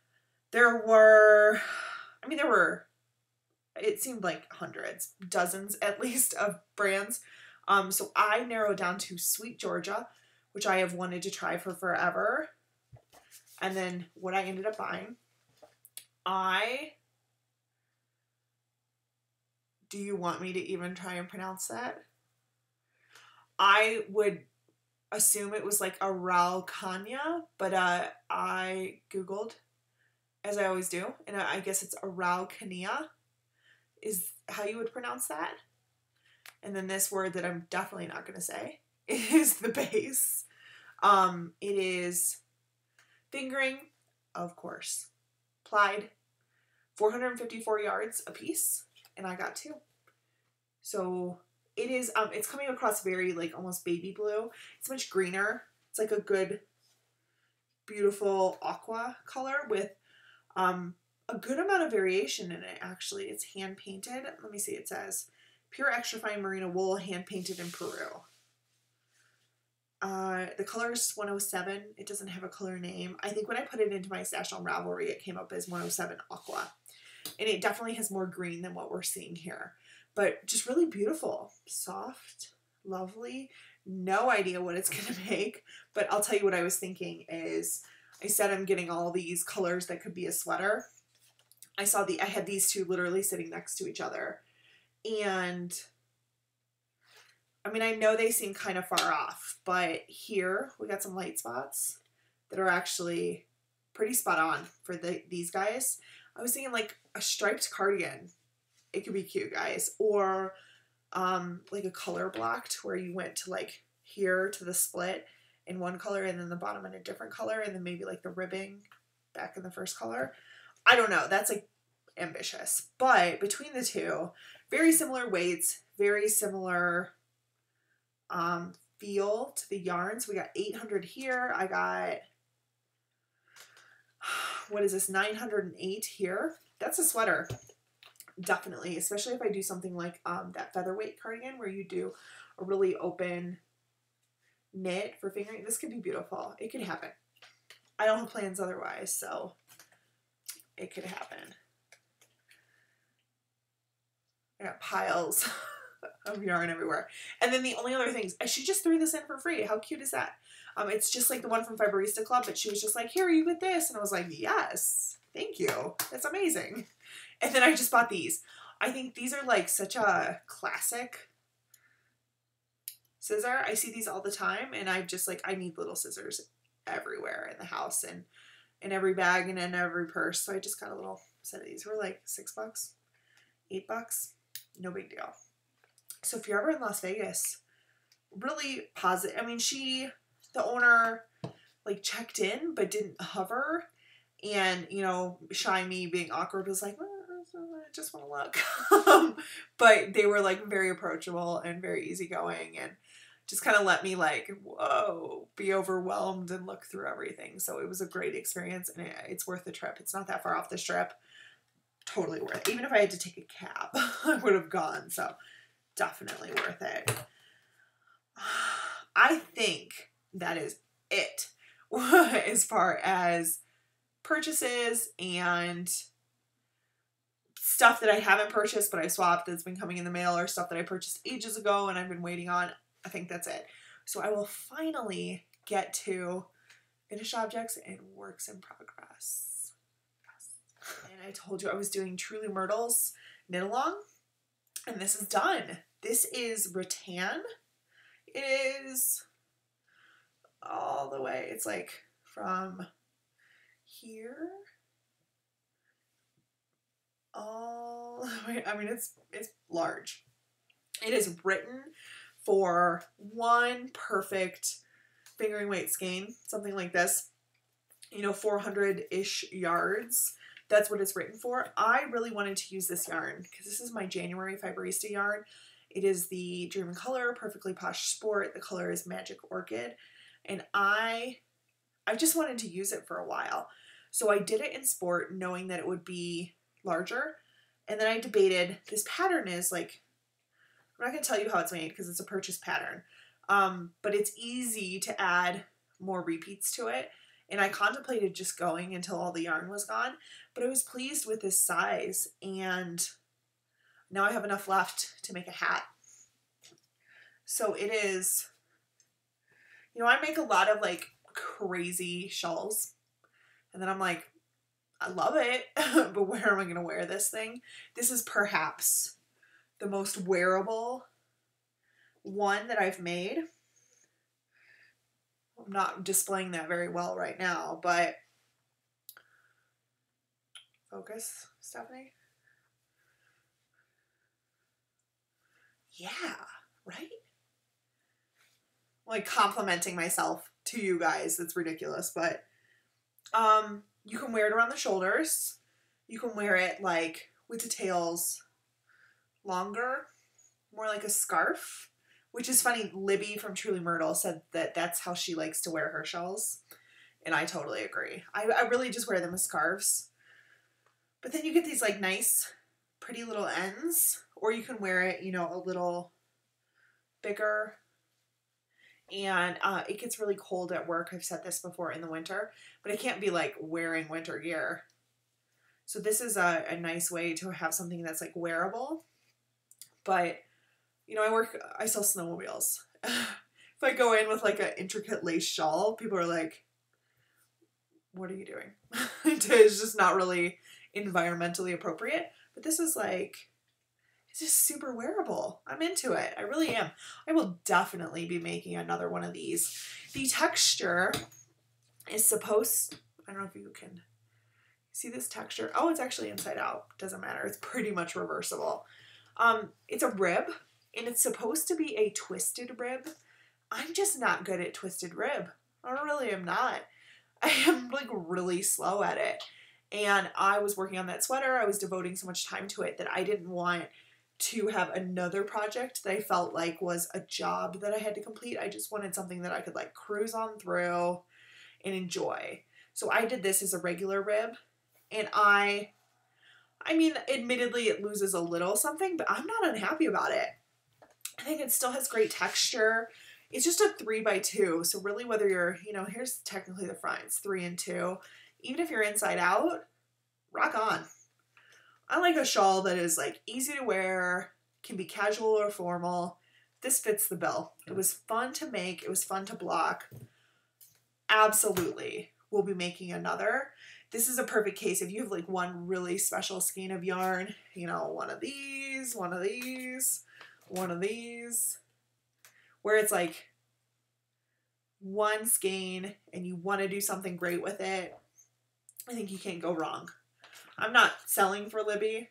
S1: It seemed like hundreds, dozens at least of brands. So I narrowed down to Sweet Georgia, which I have wanted to try for forever. And then what I ended up buying, do you want me to even try and pronounce that? I would assume it was like a Araucania, but I Googled, as I always do, and I guess it's Araucania is how you would pronounce that. And then this word that I'm definitely not going to say is the base. It is fingering, of course, plied, 454 yards a piece, and I got 2. So it is, it's coming across very like almost baby blue. It's much greener. It's like a good, beautiful aqua color with a good amount of variation in it, actually. It's hand painted. Let me see, it says pure extra fine merino wool, hand painted in Peru. The color is 107. It doesn't have a color name. I think when I put it into my Stash on Ravelry, it came up as 107 Aqua. And it definitely has more green than what we're seeing here. But just really beautiful. Soft, lovely. No idea what it's going to make. But I'll tell you what I was thinking is, I said I'm getting all these colors that could be a sweater. I had these two literally sitting next to each other. And I mean, I know they seem kind of far off, but here we got some light spots that are actually pretty spot on for these guys. I was thinking like a striped cardigan. It could be cute, guys. Or like a color blocked where you went to like here to the split in one color and then the bottom in a different color, and then maybe like the ribbing back in the first color. I don't know. That's like ambitious. But between the two, very similar weights, very similar feel to the yarns. We got 800 here. I got, what is this, 908 here. That's a sweater, definitely, especially if I do something like that featherweight cardigan where you do a really open knit for fingering. This could be beautiful. It could happen. I don't have plans otherwise, so it could happen. I got piles of yarn everywhere. And then the only other things, she just threw this in for free. How cute is that? It's just like the one from Fiberista Club, but she was just like, here, you get this. And I was like, yes, thank you. That's amazing. And then I just bought these. I think these are like such a classic scissor. I see these all the time, and I just like, I need little scissors everywhere in the house and in every bag and in every purse. So I just got a little set of these. Were like $6, $8. No big deal. So if you're ever in Las Vegas, really positive. I mean, the owner, like checked in but didn't hover, and you know, shy me being awkward was like, oh, just want to look. But they were like very approachable and very easygoing and just kind of let me like, whoa, be overwhelmed and look through everything. So it was a great experience and it's worth the trip. It's not that far off the strip. Totally worth it. Even if I had to take a cab, I would have gone. So definitely worth it. I think that is it as far as purchases and stuff that I haven't purchased but I swapped that's been coming in the mail, or stuff that I purchased ages ago and I've been waiting on. I think that's it. So I will finally get to finished objects and works in progress. Yes. And I told you I was doing Truly Myrtle's knit along, and this is done. This is rattan. It is all the way. It's like from here all the way. I mean, it's large. It is written for one perfect fingering weight skein, something like this, 400-ish yards. That's what it's written for. I really wanted to use this yarn because this is my January Fibrista yarn. It is the Dream in Color Perfectly Posh Sport. The color is Magic Orchid. And I've just wanted to use it for a while. So I did it in Sport knowing that it would be larger. And then I debated, this pattern is like, I'm not going to tell you how it's made because it's a purchase pattern. But it's easy to add more repeats to it. And I contemplated just going until all the yarn was gone. But I was pleased with this size. And now I have enough left to make a hat. So it is, I make a lot of like crazy shawls. And then I'm like, I love it, but where am I going to wear this thing? This is perhaps the most wearable one that I've made. I'm not displaying that very well right now, but focus, Stephanie. Yeah, right? Like complimenting myself to you guys. It's ridiculous, but you can wear it around the shoulders. You can wear it like with the tails longer, more like a scarf, which is funny. Libby from Truly Myrtle said that that's how she likes to wear her shawls, and I totally agree. I really just wear them as scarves. But then you get these like nice, pretty little ends, or you can wear it, a little bigger. And it gets really cold at work. I've said this before in the winter, but I can't be like wearing winter gear. So this is a nice way to have something that's like wearable. But, I sell snowmobiles. If I go in with like an intricate lace shawl, people are like, what are you doing? It's just not really environmentally appropriate. But this is like, it's just super wearable. I'm into it. I really am. I will definitely be making another one of these. The texture is supposed, I don't know if you can see this texture. Oh, it's actually inside out. Doesn't matter. It's pretty much reversible. It's a rib, and it's supposed to be a twisted rib. I'm just not good at twisted rib. I really am not. I am like really slow at it. And I was working on that sweater. I was devoting so much time to it that I didn't want to have another project that I felt like was a job that I had to complete. I just wanted something that I could like cruise on through and enjoy. So I did this as a regular rib, and I mean, admittedly it loses a little something, but I'm not unhappy about it. I think it still has great texture. It's just a 3x2. So really whether you're, here's technically the front, it's 3 and 2. Even if you're inside out, rock on. I like a shawl that is like easy to wear, can be casual or formal. This fits the bill. It was fun to make. It was fun to block. Absolutely. We'll be making another. This is a perfect case. If you have like one really special skein of yarn, one of these, one of these, one of these, where it's like one skein and you want to do something great with it, I think you can't go wrong. I'm not selling for Libby,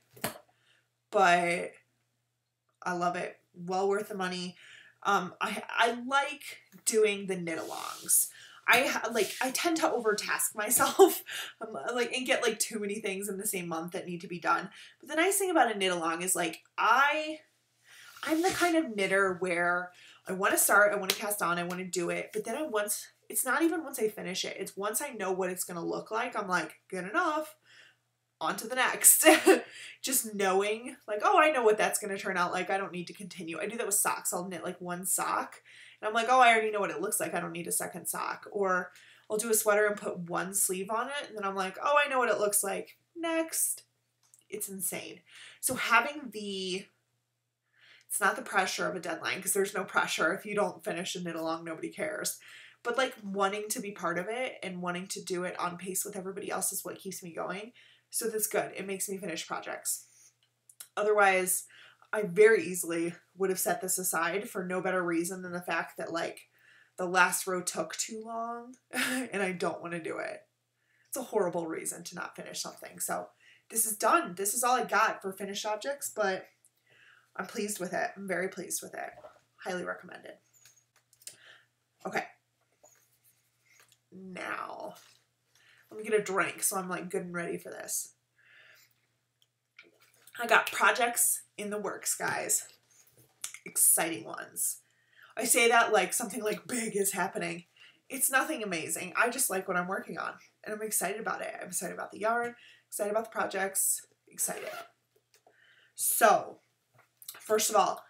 S1: but I love it. Well worth the money. I like doing the knit-alongs. I tend to overtask myself, and get like too many things in the same month that need to be done. But the nice thing about a knit along is like I'm the kind of knitter where I want to start, I want to cast on, I want to do it, but then it's not even once I finish it, it's once I know what it's going to look like, I'm like, good enough, on to the next. Just knowing, like, oh, I know what that's going to turn out like, I don't need to continue. I do that with socks. I'll knit like one sock, and I'm like, oh, I already know what it looks like, I don't need a second sock. Or I'll do a sweater and put one sleeve on it, and then I'm like, oh, I know what it looks like, next. It's insane. So having it's not the pressure of a deadline, because there's no pressure. If you don't finish a knit along, nobody cares. But like wanting to be part of it and wanting to do it on pace with everybody else is what keeps me going. So that's good. It makes me finish projects. Otherwise, I very easily would have set this aside for no better reason than the fact that like the last row took too long and I don't want to do it. It's a horrible reason to not finish something. So this is done. This is all I got for finished objects, but I'm pleased with it. I'm very pleased with it. Highly recommended. Okay. Now, let me get a drink so I'm like good and ready for this. I got projects in the works, guys. Exciting ones. I say that like something like big is happening. It's nothing amazing. I just like what I'm working on and I'm excited about it. I'm excited about the yarn, excited about the projects, excited. So, first of all,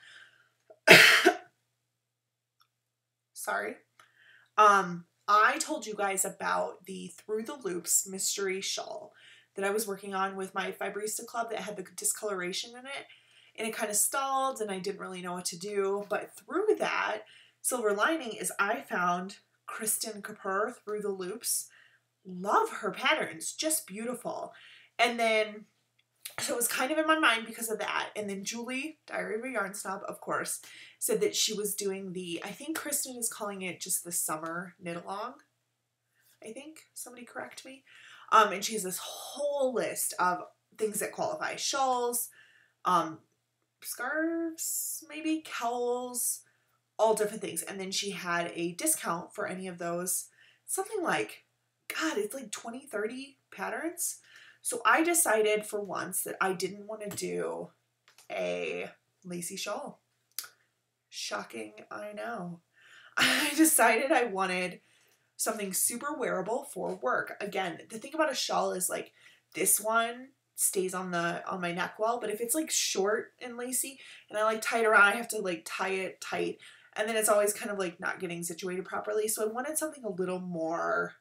S1: sorry. I told you guys about the Through the Loops mystery shawl that I was working on with my Fibrista club that had the discoloration in it, and it kind of stalled and I didn't really know what to do. But through that, silver lining is I found Kristen Kapoor Through the Loops. Love her patterns, just beautiful. And then so it was kind of in my mind because of that. And then Julie, Diary of a Yarn Snob, of course, said that she was doing I think Kristen is calling it just the summer knit along. I think, somebody correct me. And she has this whole list of things that qualify. Shawls, scarves, maybe, cowls, all different things. And then she had a discount for any of those. Something like, God, it's like 20, 30 patterns. So I decided for once that I didn't want to do a lacy shawl. Shocking, I know. I decided I wanted something super wearable for work. Again, the thing about a shawl is like this one stays on my neck well, but if it's like short and lacy and I like tie it around, I have to like tie it tight, and then it's always kind of like not getting situated properly. So I wanted something a little more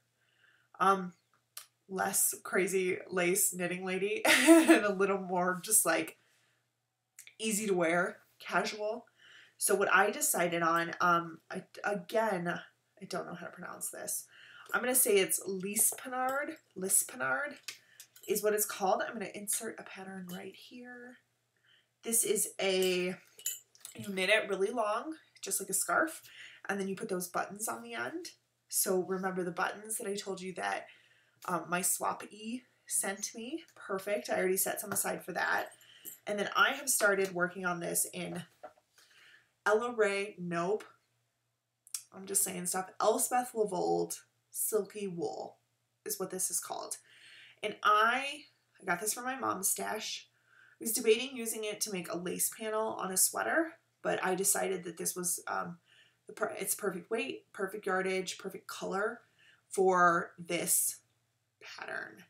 S1: less crazy lace knitting lady and a little more just like easy to wear, casual. So what I decided on, I don't know how to pronounce this. I'm going to say it's Lispinard is what it's called. I'm going to insert a pattern right here. This is you knit it really long, just like a scarf, and then you put those buttons on the end. So remember the buttons that I told you that my swap-e sent me? Perfect. I already set some aside for that. And then I have started working on this in Ella Rae, nope. I'm just saying stuff. Elspeth Lavold Silky Wool is what this is called. And I got this from my mom's stash. I was debating using it to make a lace panel on a sweater, but I decided that this was it's perfect weight, perfect yardage, perfect color for this pattern.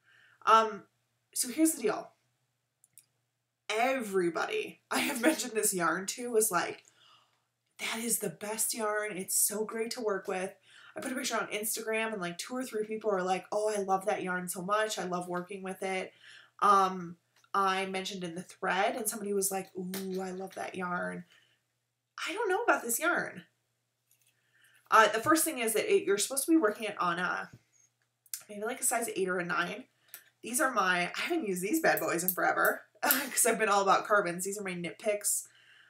S1: So here's the deal. Everybody I have mentioned this yarn to was like, that is the best yarn. It's so great to work with. I put a picture on Instagram and like 2 or 3 people are like, oh, I love that yarn so much. I love working with it. I mentioned in the thread and somebody was like, ooh, I love that yarn. I don't know about this yarn. The first thing is that you're supposed to be working it on maybe like a size 8 or a 9. These are I haven't used these bad boys in forever because I've been all about carbons. These are my Knit Picks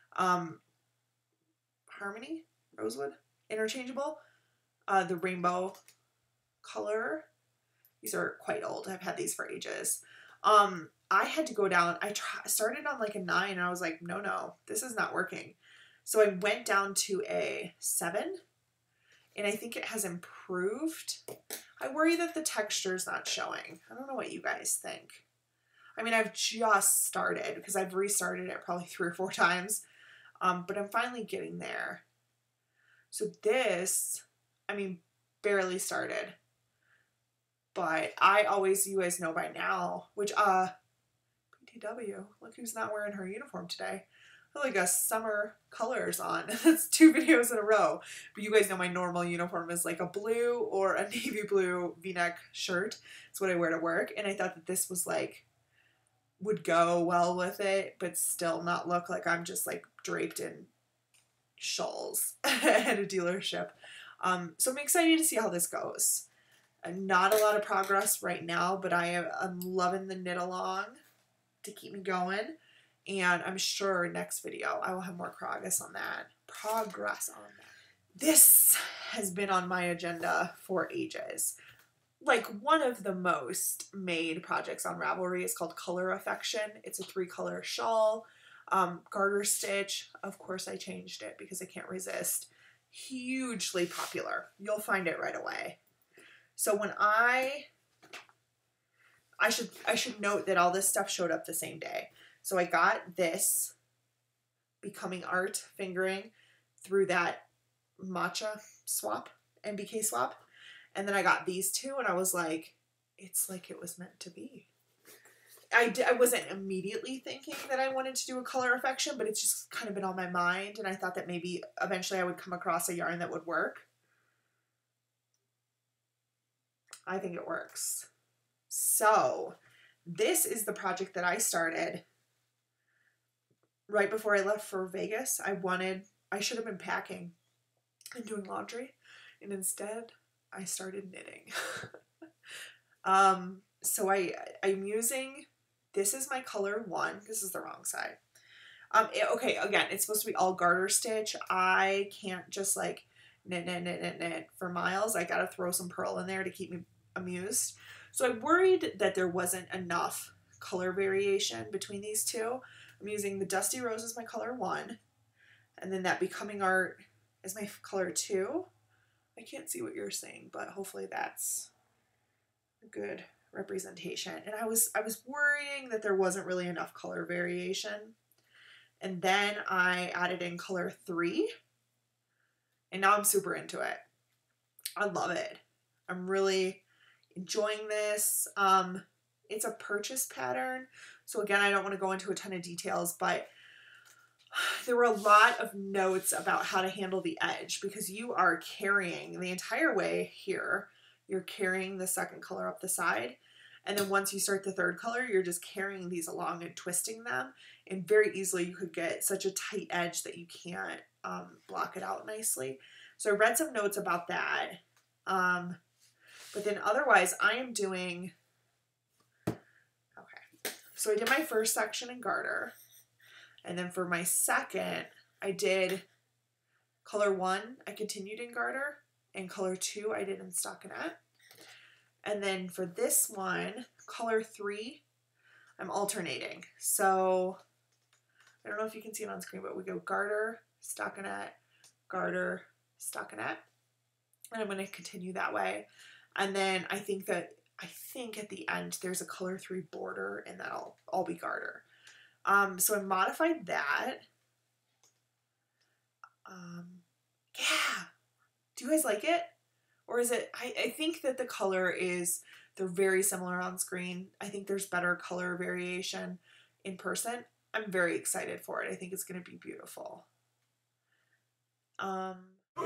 S1: Harmony, Rosewood, interchangeable. The rainbow color. These are quite old. I've had these for ages. I had to go down. I started on like a 9 and I was like, no, this is not working. So I went down to a 7 and I think it has improved. I worry that the texture is not showing. I don't know what you guys think. I mean, I've just started because I've restarted it probably 3 or 4 times, but I'm finally getting there. So this, I mean, barely started, but I always, you guys know by now, which, PTW, look who's not wearing her uniform today. I like a summer colors on. That's 2 videos in a row. But you guys know my normal uniform is like a blue or a navy blue v-neck shirt. It's what I wear to work. And I thought that this was like, would go well with it, but still not look like I'm just like draped in shawls at a dealership. So I'm excited to see how this goes. Not a lot of progress right now, but I'm loving the knit along to keep me going. And I'm sure next video I will have more progress on that. This has been on my agenda for ages. Like, one of the most made projects on Ravelry is called Color Affection. It's a 3-color shawl, garter stitch. Of course I changed it because I can't resist. Hugely popular. You'll find it right away. So when I should note that all this stuff showed up the same day. So I got this Becoming Art fingering through that matcha swap, MBK swap. And then I got these 2 and I was like, it's like it was meant to be. I wasn't immediately thinking that I wanted to do a Color Affection, but it's just kind of been on my mind. And I thought that maybe eventually I would come across a yarn that would work. I think it works. So this is the project that I started right before I left for Vegas. I should have been packing and doing laundry, and instead I started knitting. So I'm using, this is my color 1. This is the wrong side. Okay, again, it's supposed to be all garter stitch. I can't just like knit for miles. I gotta throw some purl in there to keep me amused. So I worried that there wasn't enough color variation between these 2. I'm using the Dusty Rose as my color 1, and then that Becoming Art is my color 2. I can't see what you're saying, but hopefully that's a good representation. And I was worrying that there wasn't really enough color variation. And then I added in color 3, and now I'm super into it. I love it. I'm really enjoying this. It's a purchase pattern. So again, I don't want to go into a ton of details, but there were a lot of notes about how to handle the edge because you are carrying the entire way here. You're carrying the 2nd color up the side. And then once you start the 3rd color, you're just carrying these along and twisting them. And very easily you could get such a tight edge that you can't block it out nicely. So I read some notes about that. But then otherwise I am doing, okay. So I did my first section in garter. And then for my second, I did color 1, I continued in garter, and color 2, I did in stockinette. And then for this one, color 3, I'm alternating. So I don't know if you can see it on screen, but we go garter, stockinette, and I'm going to continue that way. And then I think at the end there's a color 3 border, and that'll all be garter. So I modified that. Yeah. Do you guys like it? Or is it, I think that the color they're very similar on screen. I think there's better color variation in person. I'm very excited for it. I think it's going to be beautiful. Oh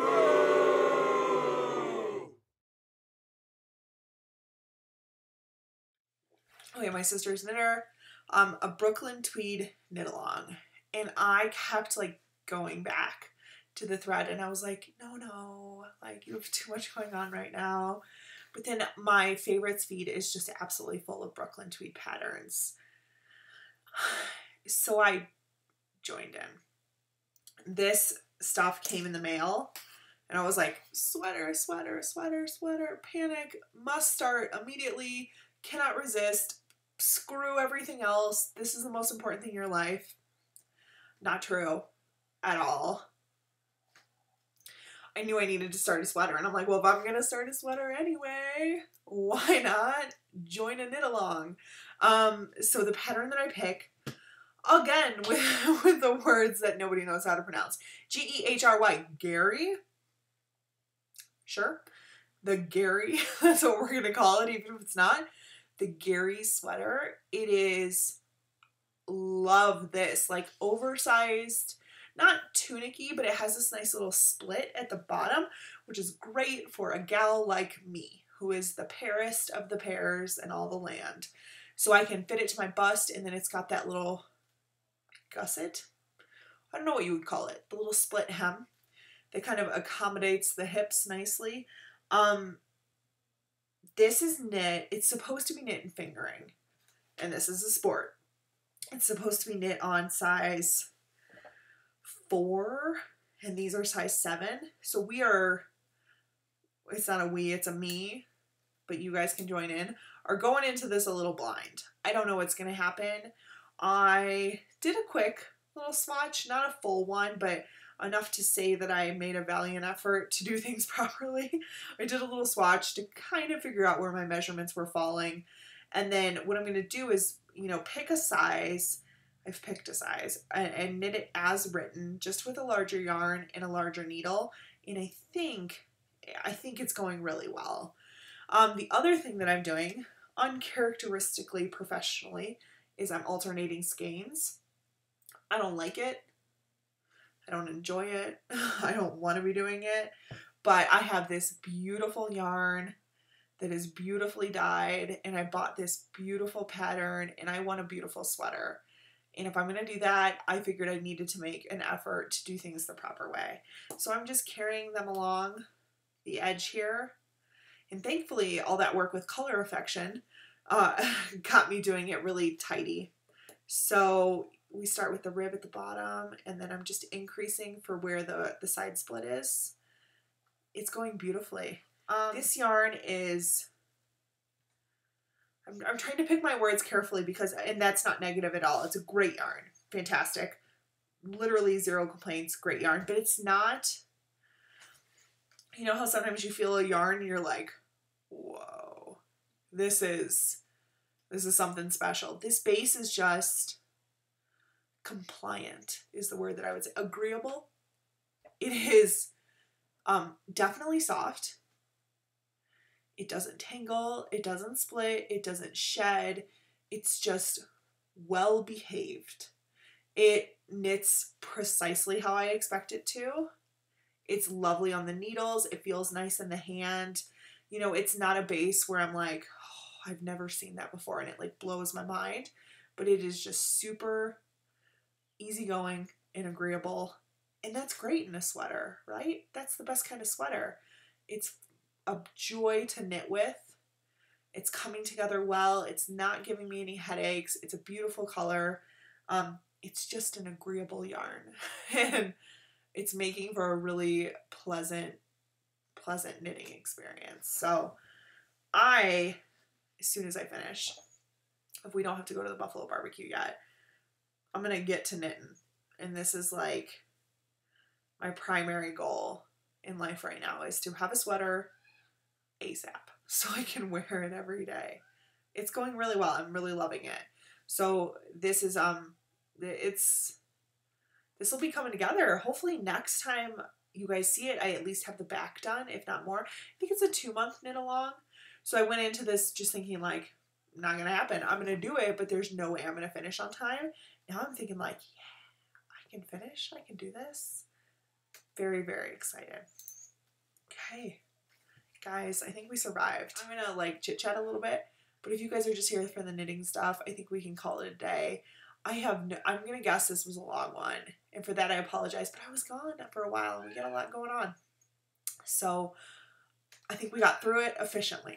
S1: yeah, my sister's knitter. A Brooklyn tweed knit along, and I kept like going back to the thread, and I was like, no, like you have too much going on right now. But then my favorites feed is just absolutely full of Brooklyn tweed patterns. So I joined in. This stuff came in the mail, and I was like, sweater, panic, must start immediately, cannot resist. Screw everything else. This is the most important thing in your life. Not true at all. I knew I needed to start a sweater. And I'm like, well, if I'm going to start a sweater anyway, why not join a knit along? So the pattern that I pick, again, with the words that nobody knows how to pronounce. G-E-H-R-Y, Gary. Sure. The Gary, that's what we're going to call it, even if it's not. The Gary sweater. It is, love this, like oversized, not tunicky, but it has this nice little split at the bottom, which is great for a gal like me, who is the pairest of the pairs in all the land. So I can fit it to my bust, and then it's got that little gusset. I don't know what you would call it. The little split hem that kind of accommodates the hips nicely. This is knit. It's supposed to be knit and fingering, and this is a sport. It's supposed to be knit on size 4, and these are size 7. So we are, it's not a we, it's a me, but you guys can join in, are going into this a little blind. I don't know what's going to happen. I did a quick little swatch, not a full one, but enough to say that I made a valiant effort to do things properly. I did a little swatch to kind of figure out where my measurements were falling. And then what I'm going to do is, you know, pick a size. I've picked a size and knit it as written, just with a larger yarn and a larger needle. And I think it's going really well. The other thing that I'm doing, uncharacteristically professionally, is I'm alternating skeins. I don't like it. I don't enjoy it. I don't want to be doing it. But I have this beautiful yarn that is beautifully dyed, and I bought this beautiful pattern, and I want a beautiful sweater. And if I'm going to do that, I figured I needed to make an effort to do things the proper way. So I'm just carrying them along the edge here. And thankfully, all that work with color affection got me doing it really tidy. So we start with the rib at the bottom, and then I'm just increasing for where the side split is. It's going beautifully. This yarn is, I'm trying to pick my words carefully because, and that's not negative at all. It's a great yarn. Fantastic. Literally 0 complaints. Great yarn. But it's not, you know how sometimes you feel a yarn and you're like, whoa, this is something special. This base is just compliant is the word that I would say. Agreeable. It is definitely soft. It doesn't tangle. It doesn't split. It doesn't shed. It's just well behaved. It knits precisely how I expect it to. It's lovely on the needles. It feels nice in the hand. You know, it's not a base where I'm like, oh, I've never seen that before, and it like blows my mind. But it is just super easygoing and agreeable. And that's great in a sweater, right? That's the best kind of sweater. It's a joy to knit with. It's coming together well. It's not giving me any headaches. It's a beautiful color. It's just an agreeable yarn. And it's making for a really pleasant knitting experience. So as soon as I finish, if we don't have to go to the Buffalo barbecue yet, I'm going to get to knitting. And this is like my primary goal in life right now, is to have a sweater ASAP so I can wear it every day. It's going really well. I'm really loving it. So this is, this will be coming together. Hopefully next time you guys see it, I at least have the back done, if not more. I think it's a 2-month knit along. So I went into this just thinking like, not going to happen. I'm going to do it, but there's no way I'm going to finish on time. Now I'm thinking like, yeah, I can finish. I can do this. Very, very excited. Okay. Guys, I think we survived. I'm going to like chit chat a little bit, but if you guys are just here for the knitting stuff, I think we can call it a day. I'm going to guess this was a long one, and for that I apologize, but I was gone for a while and we got a lot going on. So I think we got through it efficiently.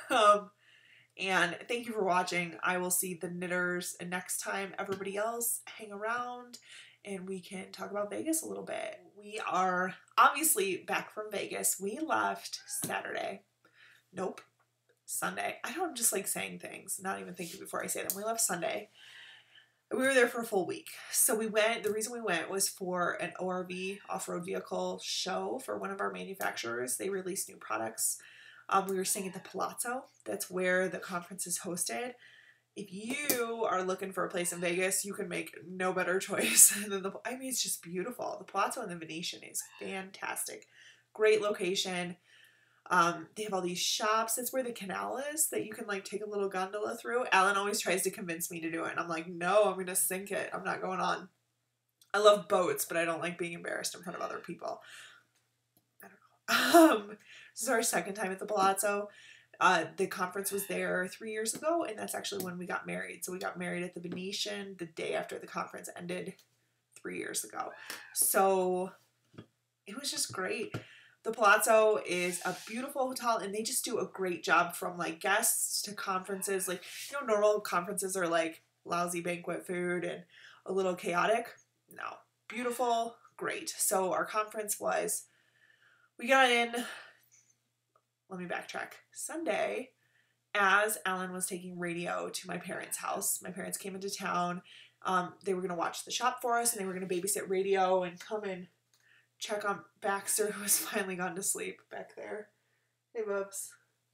S1: And thank you for watching. I will see the knitters next time. Everybody else, hang around and we can talk about Vegas a little bit. We are obviously back from Vegas. We left Saturday. Nope. Sunday. I don't just like saying things, not even thinking before I say them. We left Sunday. We were there for a full week. So we went, the reason we went was for an ORV, off-road vehicle show for one of our manufacturers. They released new products. We were staying at the Palazzo. That's where the conference is hosted. If you are looking for a place in Vegas, you can make no better choice than I mean, it's just beautiful. The Palazzo and the Venetian is fantastic. Great location. They have all these shops. That's where the canal is that you can like take a little gondola through. Alan always tries to convince me to do it. And I'm like, no, I'm going to sink it. I'm not going on. I love boats, but I don't like being embarrassed in front of other people. I don't know. This is our second time at the Palazzo. The conference was there 3 years ago, and that's actually when we got married. So we got married at the Venetian the day after the conference ended 3 years ago. So it was just great. The Palazzo is a beautiful hotel, and they just do a great job from like guests to conferences. Like, you know, normal conferences are like lousy banquet food and a little chaotic. No, beautiful, great. So our conference was, we got in, let me backtrack, Sunday, as Alan was taking radio to my parents' house. My parents came into town. They were going to watch the shop for us, and they were going to babysit radio and come and check on Baxter, who has finally gone to sleep back there. Hey, Bubs.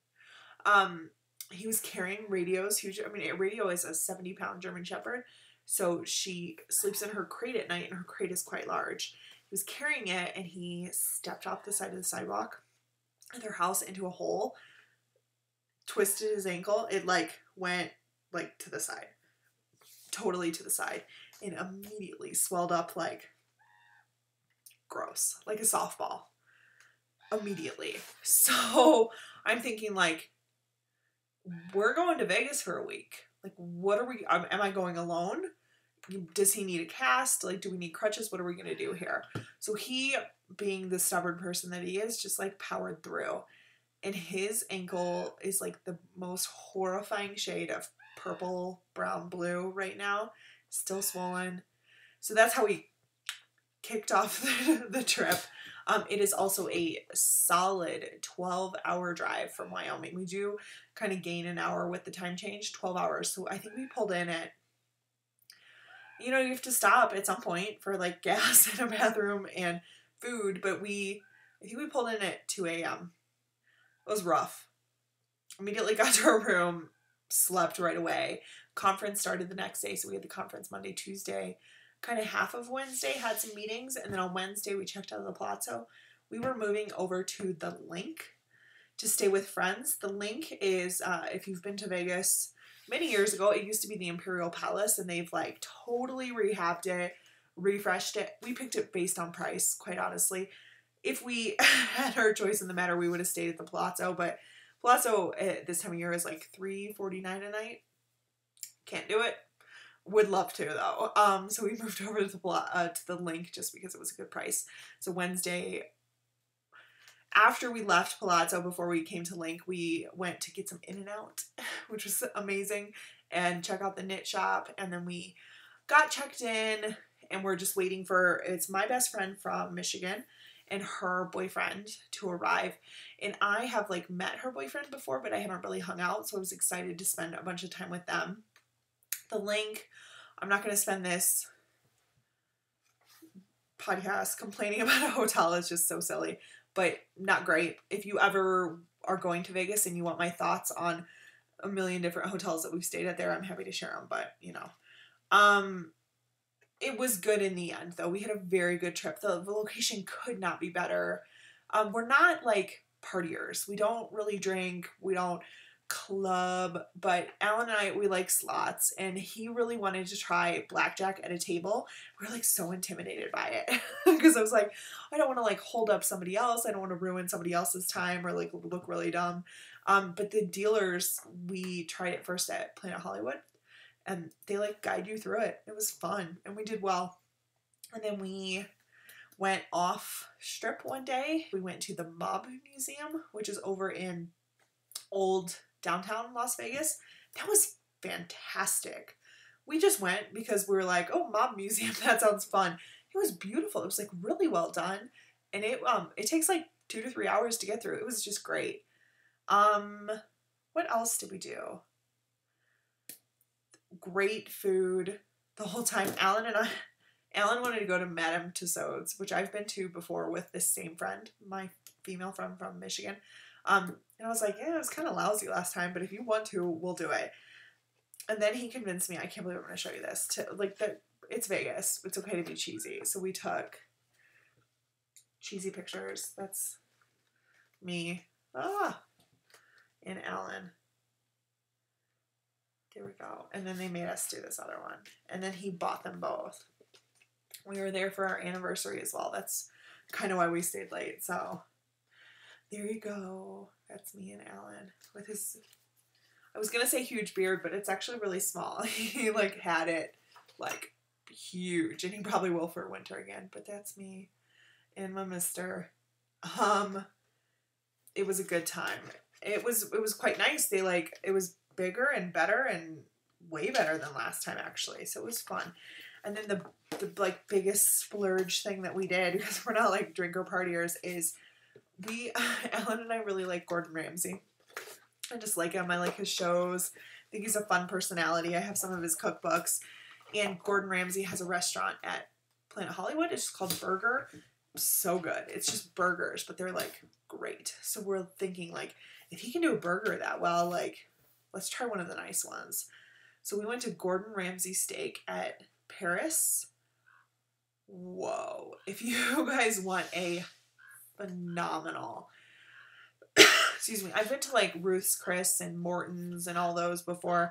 S1: He was carrying radios. Huge. I mean, radio is a 70-pound German Shepherd, so she sleeps in her crate at night, and her crate is quite large. He was carrying it, and he stepped off the side of the sidewalk at their house into a hole, twisted his ankle. It like went like to the side, totally to the side, and immediately swelled up like gross, like a softball, immediately. So I'm thinking like, we're going to Vegas for a week. Like, what are we, am I going alone? Does he need a cast? Like, do we need crutches? What are we going to do here? So he, being the stubborn person that he is, just like powered through. And his ankle is like the most horrifying shade of purple, brown, blue right now. Still swollen. So that's how we kicked off the trip. It is also a solid 12-hour drive from Wyoming. We do kind of gain an hour with the time change, 12 hours. So I think we pulled in at, you know, you have to stop at some point for like gas and a bathroom and food, but I think we pulled in at 2 a.m. It was rough. Immediately got to our room, slept right away. Conference started the next day, so we had the conference Monday, Tuesday, kind of half of Wednesday, had some meetings, and then on Wednesday we checked out of the Palazzo. We were moving over to the Link to stay with friends. The Link is, if you've been to Vegas many years ago, it used to be the Imperial Palace, and they've like totally rehabbed it, refreshed it. We picked it based on price, quite honestly. If we had our choice in the matter, we would have stayed at the Palazzo, but Palazzo at this time of year is like $349 a night. Can't do it. Would love to though. So we moved over to the Link just because it was a good price. So Wednesday, after we left Palazzo, before we came to Link, we went to get some In-N-Out, which was amazing, and check out the knit shop. And then we got checked in, and we're just waiting for, it's my best friend from Michigan and her boyfriend to arrive. And I have like met her boyfriend before, but I haven't really hung out, so I was excited to spend a bunch of time with them. The Link, I'm not going to spend this podcast complaining about a hotel. It's just so silly, but not great. If you ever are going to Vegas and you want my thoughts on a million different hotels that we've stayed at there, I'm happy to share them, but you know, it was good in the end though. We had a very good trip. The location could not be better. We're not like partiers. We don't really drink. We don't club, but Alan and I, we like slots, and he really wanted to try blackjack at a table. We're like so intimidated by it because I was like, I don't want to like hold up somebody else. I don't want to ruin somebody else's time or like look really dumb. But the dealers, we tried it first at Planet Hollywood, and they like guide you through it. It was fun, and we did well. And then we went off strip one day. We went to the Mob Museum, which is over in old downtown Las Vegas. That was fantastic. We just went because we were like, oh, Mob Museum, that sounds fun. It was beautiful. It was like really well done, and it takes like 2 to 3 hours to get through. It was just great. What else did we do? Great food. the whole time. Alan wanted to go to Madelinetosh, which I've been to before with this same friend, my female friend from Michigan. And I was like, yeah, it was kind of lousy last time, but if you want to, we'll do it. And then he convinced me, I can't believe I'm going to show you this, to like that it's Vegas. It's okay to be cheesy. So we took cheesy pictures. That's me. And Alan. There we go. And then they made us do this other one. And then he bought them both. We were there for our anniversary as well. That's kind of why we stayed late. So there you go. That's me and Alan with his, I was going to say huge beard, but it's actually really small. He like had it like huge, and he probably will for winter again, but that's me and my mister. It was a good time. It was quite nice. It was bigger and better and way better than last time actually. So it was fun. And then the like biggest splurge thing that we did, because we're not like drinker partiers, is Ellen and I really like Gordon Ramsay. I just like him. I like his shows. I think he's a fun personality. I have some of his cookbooks. And Gordon Ramsay has a restaurant at Planet Hollywood. It's just called Burger. So good. It's just burgers, but they're like great. So we're thinking like, if he can do a burger that well, like let's try one of the nice ones. So we went to Gordon Ramsay Steak at Paris. Whoa. If you guys want a phenomenal, excuse me, I've been to like Ruth's Chris and Morton's and all those before,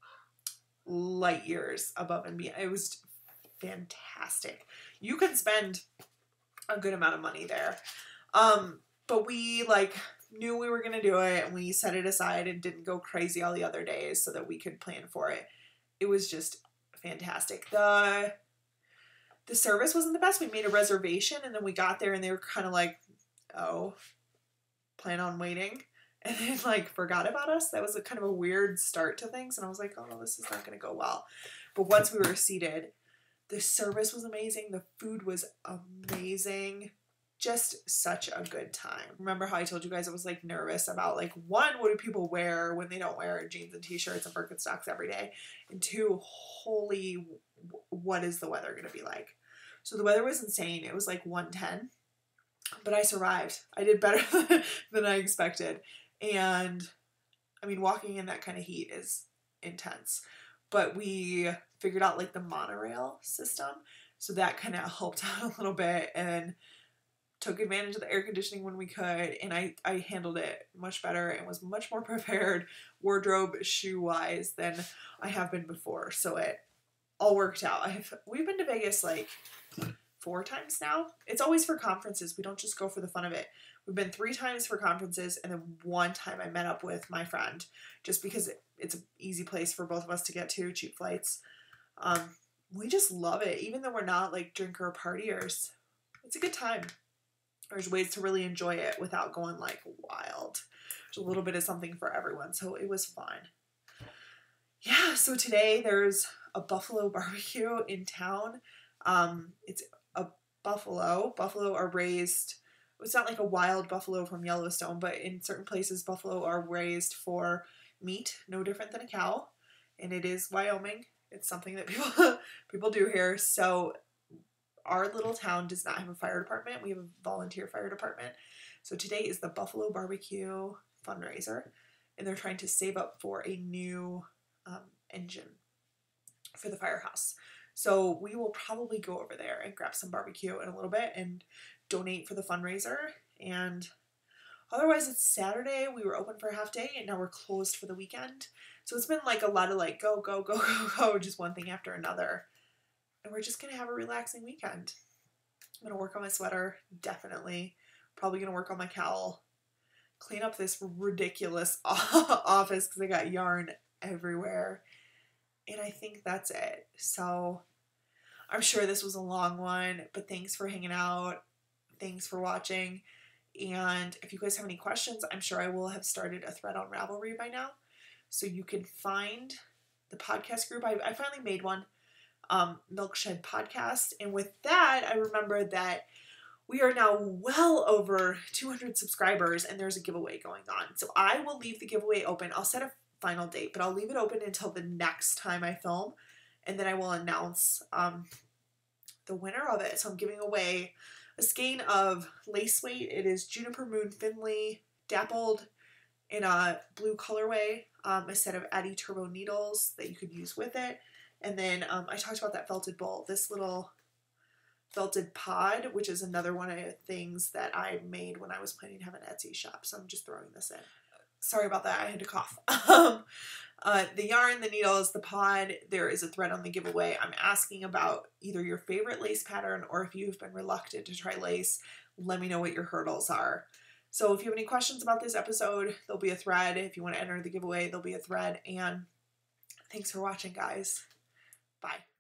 S1: light years above and beyond. It was fantastic. You can spend a good amount of money there. But we like knew we were going to do it, and we set it aside and didn't go crazy all the other days so that we could plan for it. It was just fantastic. The service wasn't the best. We made a reservation, and then we got there and they were kind of like, oh, plan on waiting, and then like forgot about us. That was a kind of a weird start to things, and I was like, oh no, this is not going to go well. But once we were seated, the service was amazing. The food was amazing. Just such a good time. Remember how I told you guys I was like nervous about like, one, what do people wear when they don't wear jeans and t-shirts and Birkenstocks every day? And two, holy, what is the weather going to be like? So the weather was insane. It was like 110, but I survived. I did better than I expected. And I mean, walking in that kind of heat is intense, but we figured out like the monorail system. So that kind of helped out a little bit, and took advantage of the air conditioning when we could, and I handled it much better and was much more prepared wardrobe shoe wise than I have been before. So it all worked out. We've been to Vegas like 4 times now. It's always for conferences. We don't just go for the fun of it. We've been 3 times for conferences, and then 1 time I met up with my friend just because it's an easy place for both of us to get to, cheap flights. We just love it. Even though we're not like drinker partiers, it's a good time. There's ways to really enjoy it without going like wild. There's a little bit of something for everyone, so it was fun. Yeah, so today there's a buffalo barbecue in town. It's a buffalo. Buffalo are raised, it's not like a wild buffalo from Yellowstone, but in certain places buffalo are raised for meat, no different than a cow. And it is Wyoming. It's something that people do here. So our little town does not have a fire department. We have a volunteer fire department. So today is the Buffalo Barbecue fundraiser, and they're trying to save up for a new engine for the firehouse. So we will probably go over there and grab some barbecue in a little bit and donate for the fundraiser. And otherwise, it's Saturday. We were open for a half day, and now we're closed for the weekend. So it's been like a lot of like go, go, go, go, go, just one thing after another. And we're just going to have a relaxing weekend. I'm going to work on my sweater, definitely. Probably going to work on my cowl. Clean up this ridiculous office because I got yarn everywhere. And I think that's it. So I'm sure this was a long one, but thanks for hanging out. Thanks for watching. And if you guys have any questions, I'm sure I will have started a thread on Ravelry by now. So you can find the podcast group. I finally made one. Milkshed Podcast, and with that I remember that we are now well over 200 subscribers, and there's a giveaway going on. So I will leave the giveaway open. I'll set a final date, but I'll leave it open until the next time I film, and then I will announce the winner of it. So I'm giving away a skein of lace weight. It is Juniper Moon Finley dappled in a blue colorway, a set of Addy Turbo needles that you could use with it. And then I talked about that felted bowl, this little felted pod, which is another one of the things that I made when I was planning to have an Etsy shop. So I'm just throwing this in. Sorry about that, I had to cough. The yarn, the needles, the pod, there is a thread on the giveaway. I'm asking about either your favorite lace pattern or if you've been reluctant to try lace, let me know what your hurdles are. So if you have any questions about this episode, there'll be a thread. If you want to enter the giveaway, there'll be a thread. And thanks for watching, guys. Bye.